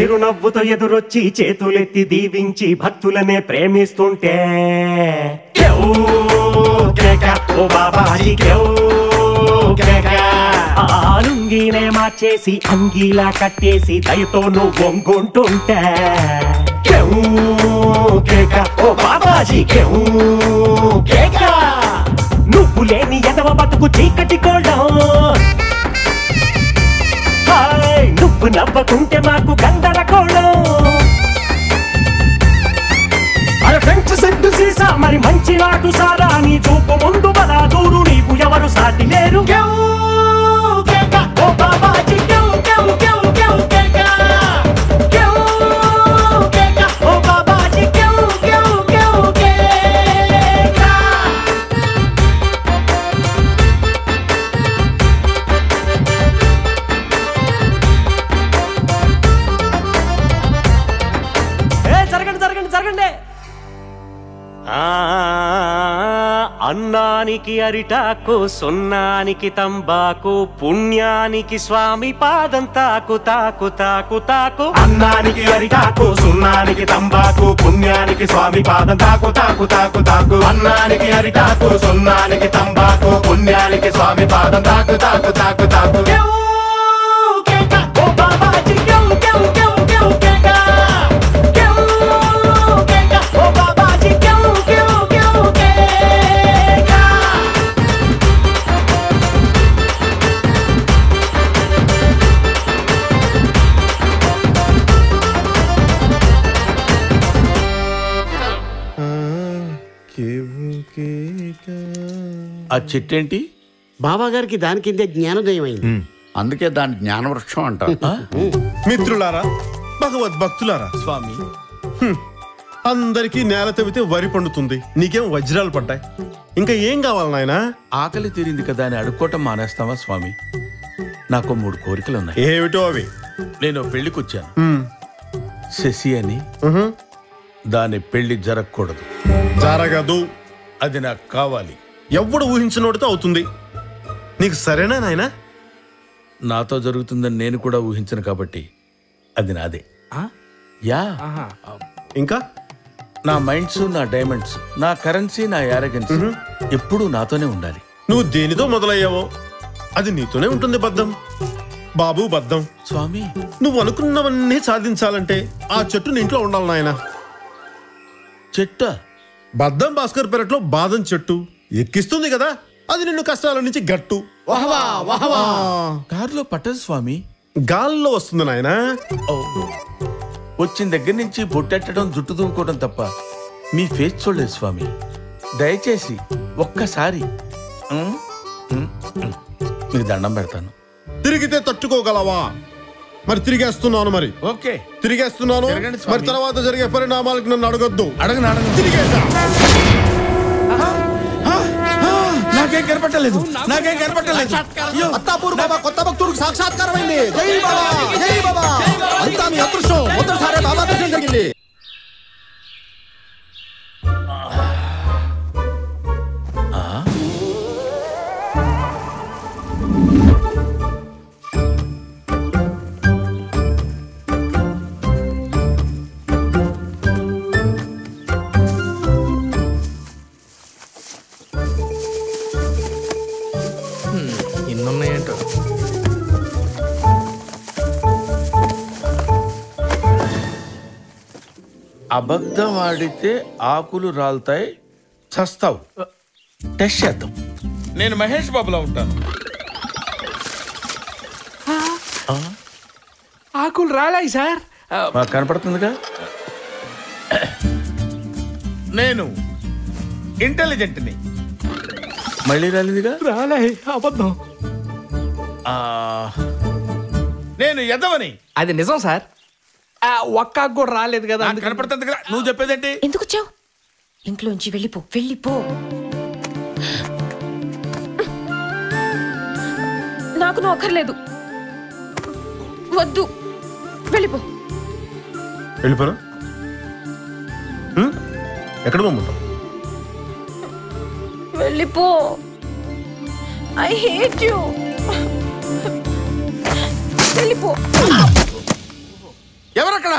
చిరునవ్వుతో ఎదురొచ్చి చేతులెత్తి దీవించి భక్తులనే ప్రేమిస్తుంటే కేవ్ కేక ఓ బాబాజీ కేవ్ కేక. ఆలుంగినే మార్చేసి అంగీలా కట్టేసి దయతో నువ్వు వంగుంటుంటే కేవ్ కేక ఓ బాబాజీ కేవ్ కేక. నువ్వు లేని ఎదవ బతుకు చీకటి కోళ్ళం, నువ్వు నవ్వకుంటే మాకు గందరగోళం. అరే ఫ్రెంచ్ సెట్టు సీసా మరి మంచి నాటు సారా, నీ చూపు ముందు బలా దూరు నీవు ఎవరు సాటి లేరు. ఓ బాబాజీ కేవ్ కేవ్ కేవ్ కేవ్ కేక. ఓ బాబాజీ కేవ్ కేవ్ కేవ్ కేక. జరగండి జరగండి జరగండి. అన్నానికి అరిటాకు, సున్నానికి తంబాకు, పుణ్యానికి స్వామి పాదం తాకు తాకు తాకు తాకు. అన్నానికి అరిటాకు, సున్నానికి తంబాకు, పుణ్యానికి స్వామి పాదం తాకు తాకు తాకు తాకు. అన్నానికి అరిటాకు, సున్నానికి తంబాకు, పుణ్యానికి స్వామి పాదం తాకు తాకు తాకు తాకు. ఓ బాబాజీ కేవ్ కేవ్ కేవ్ కేవ్ కేక. ఓ బాబాజీ కేవ్ కేవ్ కేవ్ కేక. ఆ చెట్టేంటి? బాబా గారికి దాని కిందే జ్ఞానోదయం అయింది. అందుకే దాని జ్ఞానవృక్షం అంటారు. మిత్రులారా, భగవద్భక్తులారా, స్వామి అందరికీ నేల తవ్వితే వరి పండుతుంది, నీకేం వజ్రాలు పడ్డాయి. ఇంకా ఏం కావాలి నాయనా? ఆకలి తీరింది కదా అని అడుక్కోవటం మానేస్తావా స్వామి? నాకు 3 కోరికలు ఉన్నాయి. ఏమిటో అవి? నేను పెళ్లికొచ్చాను. శశి అని, దాని పెళ్లి జరగకూడదు. జరగదు. అది నాకు కావాలి. ఎవడు ఊహించినోడితో అవుతుంది. నీకు సరేనా నాయనా? నాతో జరుగుతుందని నేను కూడా ఊహించను కాబట్టి అది నాదే. యా. ఇంకా నా మైండ్స్, నా డైమండ్స్, నా కరెన్సీ, నా యారగెన్స్ ఎప్పుడూ నాతోనే ఉండాలి. నువ్వు దేనితో మొదలయ్యావో అది నీతోనే ఉంటుంది. బద్దం బాబు, బద్దం. స్వామి, నువ్వు అనుకున్నవన్నీ సాధించాలంటే ఆ చెట్టు నీ ఇంట్లో ఉండాలి నాయన. చెట్ట బద్దం భాస్కర్ పెరట్లో బాదం చెట్టు ఎక్కిస్తుంది కదా, అది నిన్ను కష్టాల నుంచి గట్టు. కారులో పట్టదు స్వామి, గాల్లో వస్తుంది నాయన. వచ్చిన దగ్గర నుంచి బొట్టెట్టడం, జుట్టు దువ్వుకోవడం తప్ప మీ ఫేస్ చూడలేదు స్వామి. దయచేసి ఒక్కసారి మీకు దండం పెడతాను. తిరిగితే తట్టుకోగలవా? మరి తిరిగేస్తున్నాను. మరి ఓకే, తిరిగేస్తున్నాను. మరి తర్వాత జరిగే పరిణామాలకు నన్ను అడగొద్దు. అడగను. తిరిగేసా. నాకేం కనపట్టలేదు. అత్తాపూర్ బాబా కొత్త భక్తుడికి సాక్షాత్కారమైంది. జై బాబా, జై బాబా. అంతా మీ అదృష్టం. మొదటిసారి బాబా దర్శనం జరిగింది. ఇన్నున్నాయంటో. అబద్ధం ఆడితే ఆకులు రాలుతాయి, చస్తావు. టెస్ట్ చేద్దాం. నేను మహేష్ బాబులా ఉంటాను. ఆకులు రాలాయి సార్. మాకు కనపడుతుందిగా. నేను ఇంటెలిజెంట్ని. మళ్ళీ రాలేదుగా. రాలే, అబద్ధం. నేను ఎదవని. అది నిజం సార్. ఒక్క ఆకు కూడా రాలేదు కదా. కనపడుతుంది కదా. నువ్వు చెప్పేదేంటి? ఎందుకు వచ్చావు? ఇంట్లోంచి వెళ్ళిపో, వెళ్ళిపో. నాకు నువ్వు అక్కర్లేదు. వద్దు, వెళ్ళిపో. వెళ్ళిపోనా? ఎక్కడ పోమంటావు? వెళ్ళిపో. I hate you. వెళ్ళిపో. ఎవరక్కడ?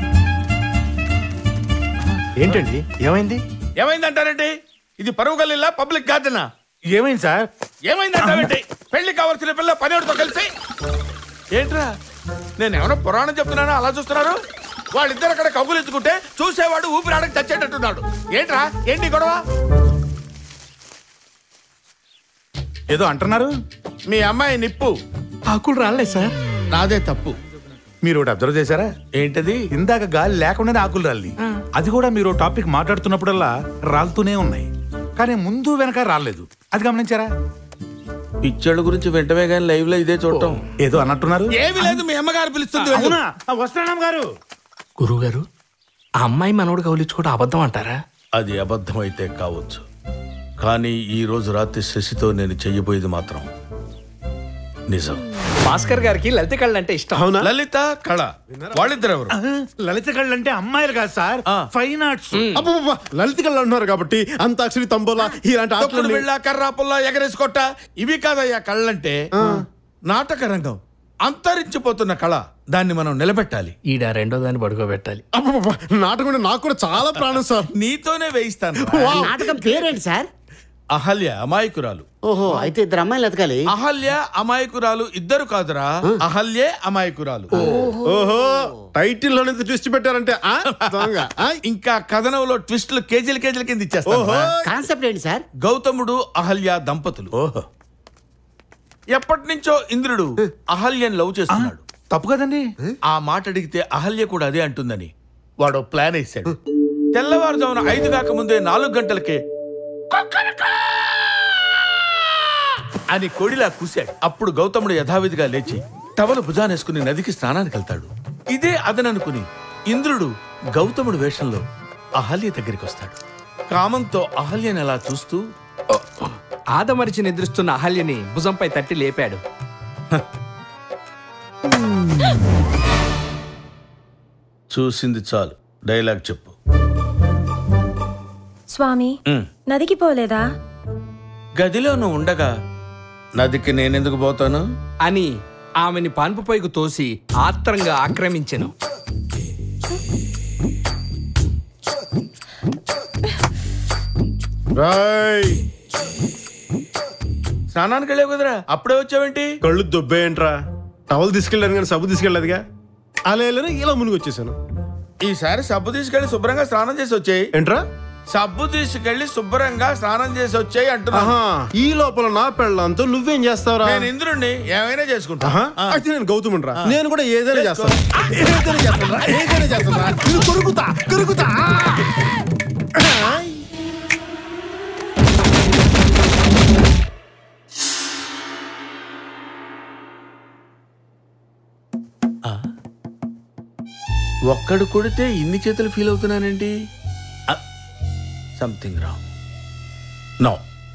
ఏంటండి ఏమైంది? ఏమైంది అంటారంటే ఇది పరువు గల్లీలా పబ్లిక్ గార్డెనా? ఏమైంది సార్? ఏమైంది అంటారంటే పెళ్లి కావాల్సిన పిల్ల పనివాడితో కలిసి ఏంట్రా నేను ఏమైనా పురాణం చెప్తున్నానా అలా చూస్తున్నారు? వాళ్ళిద్దరు అక్కడ కబులు ఎత్తుకుంటే చూసేవాడు ఊపిరాడకి చచ్చేటట్టున్నాడు. ఏంట్రా ఏంటి గొడవ? ఏదో అంటున్నారు. మీ అమ్మాయి నిప్పు ఆకులు రాలే సార్. నాదే తప్పు. మీరు ఒకటి అబ్జర్వ్ చేశారా? ఏంటది? ఇందాక గాలి లేకుండానే ఆకులు రాలి. అది కూడా మీరు టాపిక్ మాట్లాడుతున్నప్పుడల్లా రాలుతూనే ఉన్నాయి, కానీ ముందు వెనక రాలేదు. అది గమనించారా? పిచ్చోళ్ళ గురించి వెంటనే కానీ లైవ్ లో ఇదే చూడటం. ఏదో అన్నట్టున్నారు. ఏమీ లేదు, మీ అమ్మగారు పిలుస్తుంది. వస్తున్నాం గారు. గురువు గారు, ఆ అమ్మాయి మనోడు కౌలించుకోవడం అబద్ధం అంటారా? అది అబద్ధం అయితే కావచ్చు, కానీ ఈ రోజు రాత్రి శశితో నేను చెయ్యబోయేది మాత్రం నిజం. భాస్కర్ గారికి లలిత కళ్ళు అంటే ఇష్టం. లలిత కళ వాళ్ళిద్దరు ఎవరు? లలిత కళ్ళు అంటే అమ్మాయిలు కాదు సార్, ఫైన్ ఆర్ట్స్. లలిత కళ్ళు అంటున్నారు కాబట్టి అంతాక్షరి, తంబోలా ఇలాంటి ఆటలు, బిళ్ళ, కర్రా పుల్ల, ఎగరేసుకోట ఇవి కాదయ్యా కళ్ళంటే. నాటక రంగం అంతరించిపోతున్న కళ, దాన్ని మనం నిలబెట్టాలి. ఈడ రెండో దాన్ని పడుకోబెట్టాలి. నాటకం నాకు కూడా చాలా ప్రాణం సార్. నీతోనే వేయిస్తాను. నాటకం పేరేంటి సార్? అహల్య అమాయకురాలు. ఓహో, అయితే ఇద్దరు అమ్మాయిలు ఎతకాలి. అహల్య అమాయకురాలు ఇద్దరు కాదురా, అహల్యే అమాయకురాలు. ఓహో, టైటిల్ లోనే ట్విస్ట్ పెట్టారంటే ఇంకా కథనంలో ట్విస్టులు కేజీల కేజీల కింద ఇచ్చేస్తారు. కాన్సెప్ట్ ఏంటి సార్? గౌతముడు అహల్య దంపతులు. ఎప్పటి నుంచో ఇంద్రుడు అహల్యను లవ్ చేస్తున్నాడు. తప్పు కదండి. ఆ మాట అడిగితే అహల్య కూడా అదే అంటుందని వాడు ప్లాన్ వేశాడు. తెల్లవారుజామున 5 కాకముందే 4 గంటలకే అని కోడిలా కూశాడు. అప్పుడు గౌతముడు యథావిధిగా లేచి టవలు భుజానేసుకుని నదికి స్నానానికి వెళ్తాడు. ఇదే అదననుకుని ఇంద్రుడు గౌతముడు వేషంలో అహల్య దగ్గరికి వస్తాడు. కామంతో అహల్యని అలా చూస్తూ ఆదమరిచి నిద్రిస్తున్న అహల్యని భుజంపై తట్టి లేపాడు. చూసింది చాలు, డైలాగ్ చెప్పు. స్వామి, నదికి పోలేదా? గదిలో నువ్వు ఉండగా నదికి నేనెందుకు పోతాను అని ఆమెని పాన్పు పైకి తోసి ఆత్రంగా ఆక్రమించెను. స్నానానికి వెళ్ళావు కదరా, అప్పుడే వచ్చావేంటి? కళ్ళు దొబ్బేయంట్రా. టవల్ తీసుకెళ్ళాను కానీ సబ్బు తీసుకెళ్ళదుగా. అలా ఇలా మునిగి వచ్చేసాను. ఈసారి సబ్బు తీసుకెళ్లి శుభ్రంగా స్నానం చేసి వచ్చాయి. ఏంట్రా? సబ్బు తీసుకెళ్లి శుభ్రంగా స్నానం చేసి వచ్చాయి అంటున్నా. ఈ లోపల నా పెళ్ళంతో నువ్వేం చేస్తావురా? నేను ఇంద్రుడిని ఏమైనా చేసుకుంటా. అయితే నేను గౌతముండ్రా. నేను కూడా ఏదైనా చేస్తాను. ఏదైనా చేస్తాను. కొరుకుతా. ఒక్కడు కొడితే ఇన్ని చేతులు ఫీల్ అవుతున్నానండి. Something wrong. No,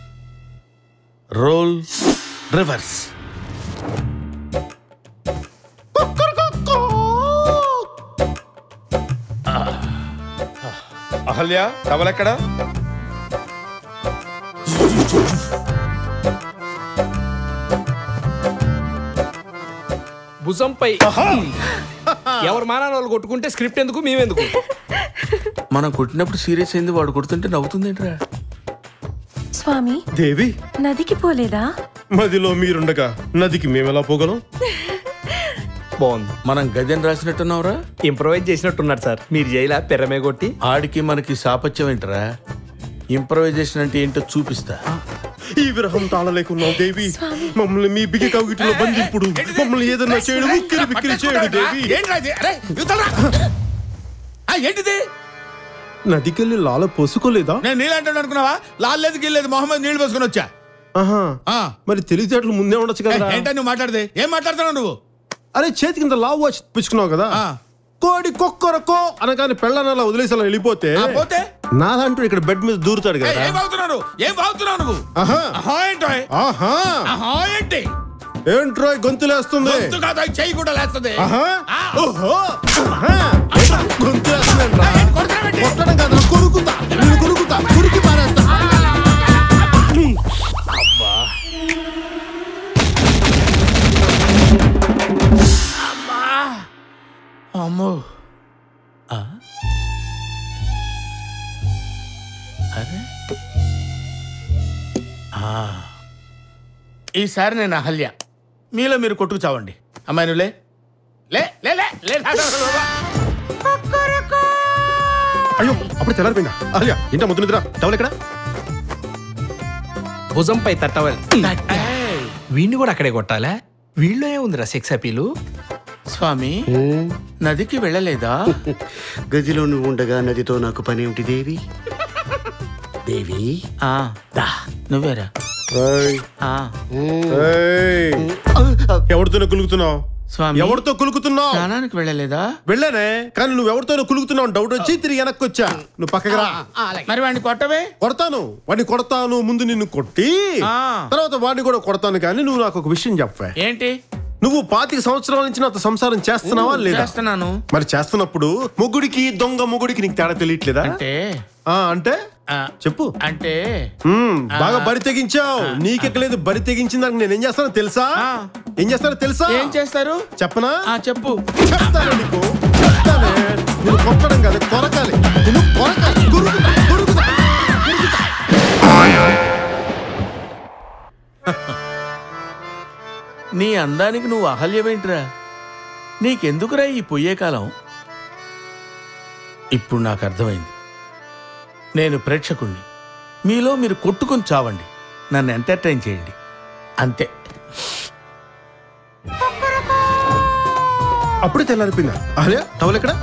role reverse. Ahalya, టవలెక్కడ? భుజంపై ఎవరు మానాన్ని వాళ్ళు కొట్టుకుంటే స్క్రిప్ట్ ఎందుకు, మేమెందుకు? మనం కొట్టినప్పుడు సీరియస్ అయింది, వాడు కొడుతుంటే నవ్వుతుందేంట్రా? స్వామి, దేవి నదికి పోలేదా? మదిలో మీరుండగా నదికి మేమెలా పోగలం? బాగుంది. మనం గజన్ రాసినట్టున్నావురా. ఇంప్రవైజ్ చేసినట్టున్నారు సార్. మీరు జైలా పెరమే కొట్టి ఆడికి మనకి సాపత్యం ఏంటరా? ఇంప్రవైజేషన్ అంటే ఏంటో చూపిస్తా. ఈ విరహం తాళలేకున్నావు దేవి. మమ్మల్ని మీ బిగి కవిటిలో బంధింపుడు. మమ్మల్ని ఏదన్నా చేయడు, బిక్కిరి చేయడు దేవి. ఏంటిది? నదికెళ్ళి లాల పోసుకోలేదా? నేను నీళ్ళంటాడు అనుకున్నావా? లాలేదు గిల్లేదు, మొహమ్మద్ నీళ్ళు పోసుకొని వచ్చా. మరి తెలివితేటలు ముందే ఉండొచ్చు కదా. ఏంటో నువ్వు మాట్లాడితే ఏం మాట్లాడుతున్నావు నువ్వు? అరే, చేతి కింద లావు వచ్చి పుచ్చుకున్నావు కదా. కోడి కొక్కరకో అనగానే పెళ్ళని అలా వదిలేసి అలా వెళ్ళిపోతే నాలంటూ ఇక్కడ బెడ్ మీద దూరుతాడు కదా. ఏం బాగుతున్నావు నువ్వు? ఏంటి ఏంట్రో గొంతులేస్తుంది? చెయ్యి కూడా లేస్తుంది. కొట్టడం కాదు, కొరుకుతా కురికి పారేస్తా. అమ్మో. ఈసారి నేను అహల్య, మీలో మీరు కొట్టుకు చావండి. అమ్మాయి నువ్వు లే లే లే లే లే. అయ్యో అప్పుడు తెల్లారిపోయిందా? అలియా ఏంటా ముద్దు నిద్ర? టవల్ ఎక్కడ? భుజంపై తట్టవల్. వీణ్ణి కూడా అక్కడే కొట్టాలా? వీళ్ళో ఏముందిరా సెక్స్ అపీలు? స్వామి నదికి వెళ్ళలేదా? గదిలో నువ్వు ఉండగా నదితో నాకు పని ఏమిటి దేవి? దేవి నువ్వేరా? ఎవరితోనే కులుకుతున్నావు స్వామి? ఎవరితో కులుకుతున్నావు? స్నానానికి వెళ్ళలేదా? వెళ్ళానే, కానీ నువ్వు ఎవరితోనే కులుకుతున్నావు డౌట్ వచ్చి తిరిగి వెనక్కి వచ్చా. నువ్వు పక్కకి రా. మరి వాడిని కొట్టవే? కొడతాను, వాడిని కొడతాను. ముందు నిన్ను కొట్టి తర్వాత వాడిని కూడా కొడతాను. కానీ నువ్వు నాకు ఒక విషయం చెప్పవే. ఏంటి? నువ్వు 25 సంవత్సరాల నుంచి నాతో సంసారం చేస్తున్నావా లేదా? చేస్తున్నాను. మరి చేస్తున్నప్పుడు మొగుడికి దొంగ మొగుడికి నీకు తేడా తెలియట్లేదా? అంటే చెప్పు. అంటే బాగా బరి తెగించావు. నీకెక్కలేదు, బరి తెగించిన దానికి నేను ఏం చేస్తానో తెలుసా? ఏం చేస్తానో తెలుసా? ఏం చేస్తారు చెప్పనా? చెప్పు. చెప్తాను నీకు, చెప్తానే. నువ్వు కొట్టడం కాదు, కొరకాలి. నువ్వు కొరకాలి. నీ అందానికి నువ్వు అహల్యమేంట్రా? నీకెందుకురా ఈ పొయ్యే కాలం? ఇప్పుడు నాకు అర్థమైంది. నేను ప్రేక్షకుణ్ణి, మీలో మీరు కొట్టుకొని చావండి, నన్ను ఎంటర్టైన్ చేయండి, అంతే. అప్పుడే తెల్లారిపోయిందా? అరే టవల్ ఎక్కడ?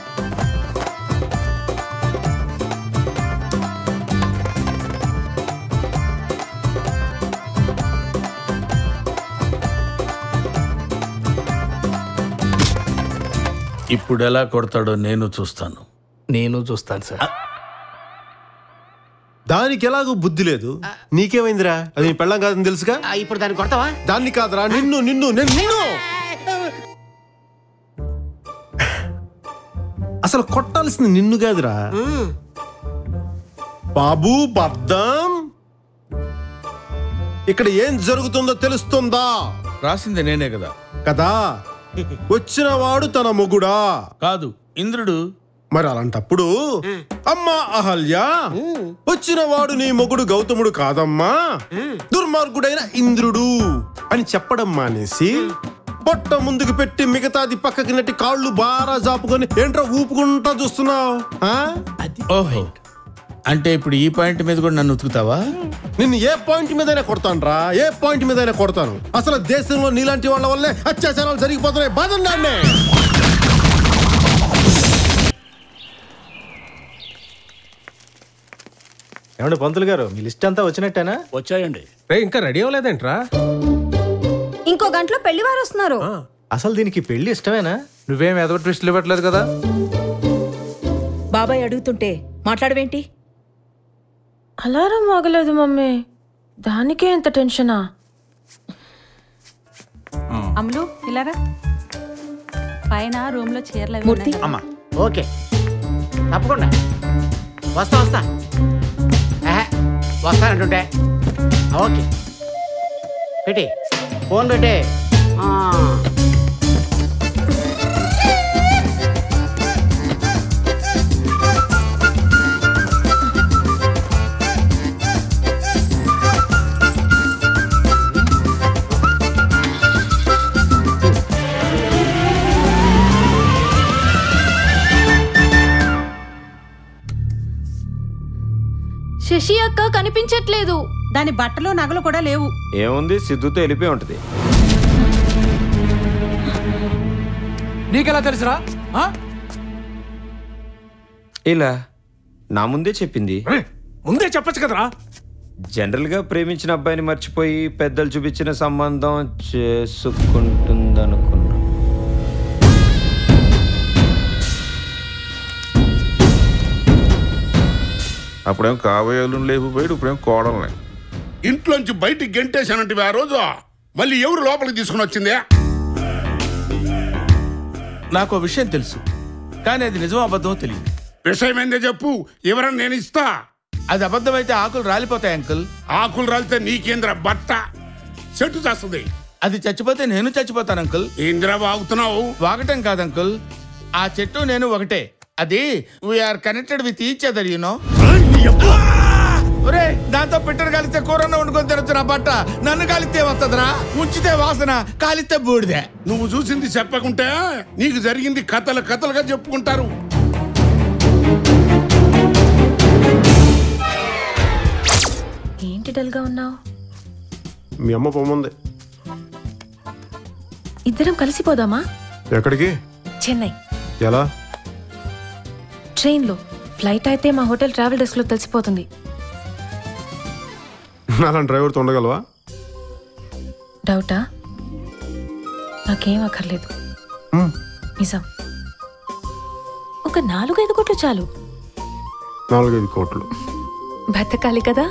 ఇప్పుడు ఎలా కొడతాడో నేను చూస్తాను. నేను చూస్తాను సార్. దానికి ఎలాగో బుద్ధి లేదు. నీకేమైందిరా? అది నీ పెళ్ళం కాదని తెలుసుగా. ఇప్పుడు దాన్ని కొడతావా? దాన్ని కాదురా, నిన్ను నిన్ను నిన్ను అసలు కొట్టాల్సింది నిన్ను కాదురా బాబు. బద్దం, ఇక్కడ ఏం జరుగుతుందో తెలుస్తుందా? రాసింది నేనే కదా. కదా, వచ్చిన వాడు తన మొగుడా? కాదు, ఇంద్రుడు. మరి అలాంటప్పుడు అమ్మా అహల్య, వచ్చిన వాడు నీ మొగుడు గౌతముడు కాదమ్మా, దుర్మార్గుడైన ఇంద్రుడు అని చెప్పడం మానేసి పొట్ట ముందుకు పెట్టి మిగతాది పక్కకి నెట్టి కాళ్ళు బాగా జాపుకొని ఏంట్రా ఊపుకుంటా చూస్తున్నావు? ఓహో, అంటే ఇప్పుడు ఈ పాయింట్ మీద కూడా నన్ను ఉతుకుతావా? నిన్ను ఏ పాయింట్ మీదైనా కొడతాను రా, ఏ పాయింట్ మీదైనా కొడతాను. అసలు దేశంలో నీలాంటి వాళ్ళ వల్లే అత్యాచారాలు జరిగిపోతున్నాయి. బాధండి. ఏమండి పంతులు గారు, మీ లిస్ట్ అంతా వచ్చినట్టేనా? వచ్చాయండి. ఇంకా రెడీ అవ్వలేదేంట్రా? ఇంకో గంటలో పెళ్లి వారు వస్తున్నారు. అసలు దీనికి పెళ్లి ఇష్టమేనా? నువ్వేం ఎదవ ట్విస్ట్లు ఇవ్వట్లేదు కదా? బాబాయ్ అడుగుతుంటే మాట్లాడవేంటి? అలారం ఆగలేదు మమ్మీ, దానికే ఎంత టెన్షనా? అమ్ములు ఇలారా, పైన రూమ్ లో చీరలు మూర్తి. ఓకే, తప్పకుండా వస్తా వస్తా. వస్తానంటుంటే ఓకే. పెట్టి ఫోన్ పెట్టే. శశి అక్క కనిపించట్లేదు. దాని బట్టలు నగలు కూడా లేవు. ఏముంది, సిద్ధుతో వెళ్ళిపోయి ఉంటది. నీకెలా తెలుసురా? ఇలా నా ముందే చెప్పింది. ముందే చెప్పచ్చు కదరా. జనరల్ గా ప్రేమించిన అబ్బాయిని మర్చిపోయి పెద్దలు చూపించిన సంబంధం చేసుకుంటుందనుకున్నా. అప్పుడేం కాబోయేలు లేకపోయాడు, ఇప్పుడేం కోడలే. ఇంట్లోంచి బయటికి గెంటేశానంటే ఆ రోజు మళ్ళీ ఎవరు లోపలికి తీసుకుని వచ్చిందే? నాకు విషయం తెలుసు, కానీ అది నిజం అబద్ధమో తెలియదు. విషయం ఏందో చెప్పు, ఎవరన్నా నేను ఇస్తా. అది అబద్ధమైతే ఆకులు రాలిపోతాయి అంకుల్. ఆకులు రాలితే నీకేంద్ర బట్ట చెట్టు చేస్తుంది. అది చచ్చిపోతే నేను చచ్చిపోతాను అంకుల్. ఏంద్రా వాగుతున్నావు? వాగటం కాదు అంకుల్, ఆ చెట్టు నేను ఒకటే. అది we are connected with each other you know. ఒరే దాంతో పిట్టరు కలిస్తే కూరన్న వండుకొని తినొచ్చు నా బట్ట. నన్ను కాలిస్తే వస్తుందిరా, ఉంచితే వాసన, కాలిస్తే బూడిదే. నువ్వు చూసింది చెప్పకుంటే నీకు జరిగింది కథలు కథలుగా చెప్పుకుంటారు. ఏంటి డల్గా ఉన్నావు? మీ అమ్మ పొమ్మంది. ఇద్దరం కలిసిపోదామా? ఎక్కడికి? చెన్నై. ఎలా? ట్రైన్లో. ఫ్లైట్ అయితే మా హోటల్ ట్రావెల్ డెస్క్ లో తెలిసిపోతుంది. నాలాంటి డ్రైవర్తో ఉండగలవా? డౌటా? నాకేం అక్కర్లేదు, నిజం. ఒక 4-5 కోట్లు చాలు. 4-5 కోట్లు బతకాలి కదా.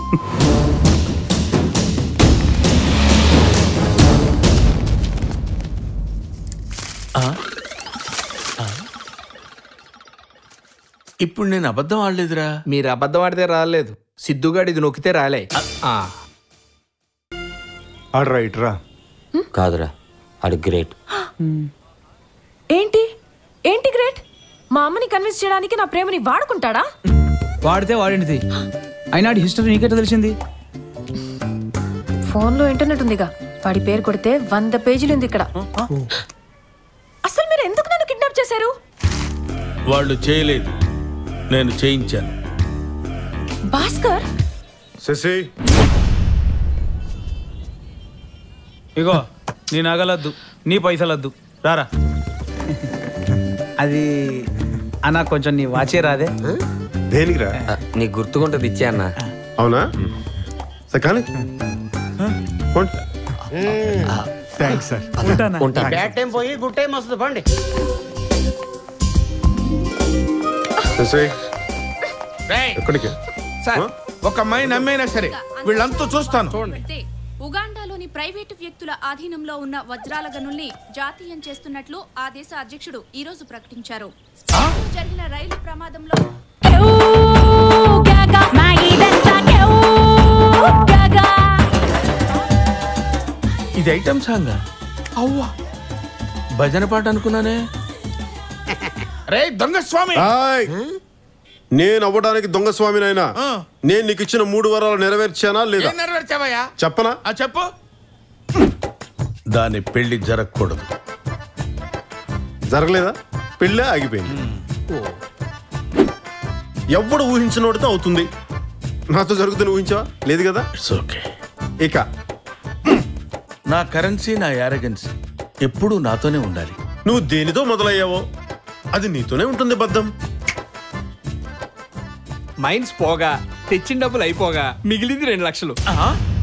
ఇప్పుడు నేను అబద్ధం ఆడలేదురా. మీరు అబద్ధం ఆడితే రాలేదు, సిద్ధుగాడు ఇది నొక్కితే రాలే. ఆడు రైట్ రా. కాదురా, ఆడు గ్రేట్. ఏంటి ఏంటి గ్రేట్? మా అమ్మని కన్విన్స్ చేయడానికి నా ప్రేమని వాడుకుంటాడా? వాడితే వాడింది. అయినా హిస్టరీ నీకెట్లా తెలిసింది? ఫోన్లో ఇంటర్నెట్ ఉందిగా. వాడి పేరు కొడితే 100 పేజీలు ఉంది ఇక్కడ. అసలు మీరు ఎందుకు నన్ను కిడ్నాప్ చేశారు? వాళ్ళు చేయలేదు, నేను చేయించాను. భాస్కర్. శశి, ఇగో నీ నగలద్దు, నీ పైసలద్దు, రారా. అది అన్న కొంచెం నీ వాచే రాదే. దేనికి రా? నీ గుర్తుకుంటుంది ఇచ్చే అన్న. అవునా? కానీ థ్యాంక్స్ సార్. బ్యాడ్ టైం పోయి గుడ్ టైం వస్తుంది. పండి. ఎక్కడికి? ఒక అమ్మాయి నమ్మేనా సరే వీళ్ళంతా చూస్తాను. ఉగాండాలోని ప్రైవేటు వ్యక్తుల ఆధీనంలో ఉన్న వజ్రాల గనుల్ని జాతీయం చేస్తున్నట్లు ఆ దేశ అధ్యక్షుడు ఈ రోజు ప్రకటించారు. జరిగిన రైలు ప్రమాదంలో ఇది ఐటమ్ సాంగ్. అవ్వా, భజన పాట అనుకున్నానే. రే దొంగ స్వామి, నేను అవ్వడానికి దొంగ స్వామినైనా నేను నీకు ఇచ్చిన 3 వరాలు నెరవేర్చానా లేదా? నెరవేర్చావయ్యా? చెప్పనా? చెప్పు. దాని పెళ్లి జరగకూడదు. జరగలేదా? పెళ్ళే ఆగిపోయింది. ఎవడు ఊహించినోడితే అవుతుంది. నాతో జరుగుతుంది ఊహించావా? లేదు కదా. ఓకే. ఇక నా కరెన్సీ, నా యారగెన్సీ ఎప్పుడూ నాతోనే ఉండాలి. నువ్వు దేనితో మొదలయ్యావో అది నీతోనే ఉంటుంది బద్దం. మైన్స్ పోగా, తెచ్చిన డబ్బులు అయిపోగా మిగిలింది 2 లక్షలు.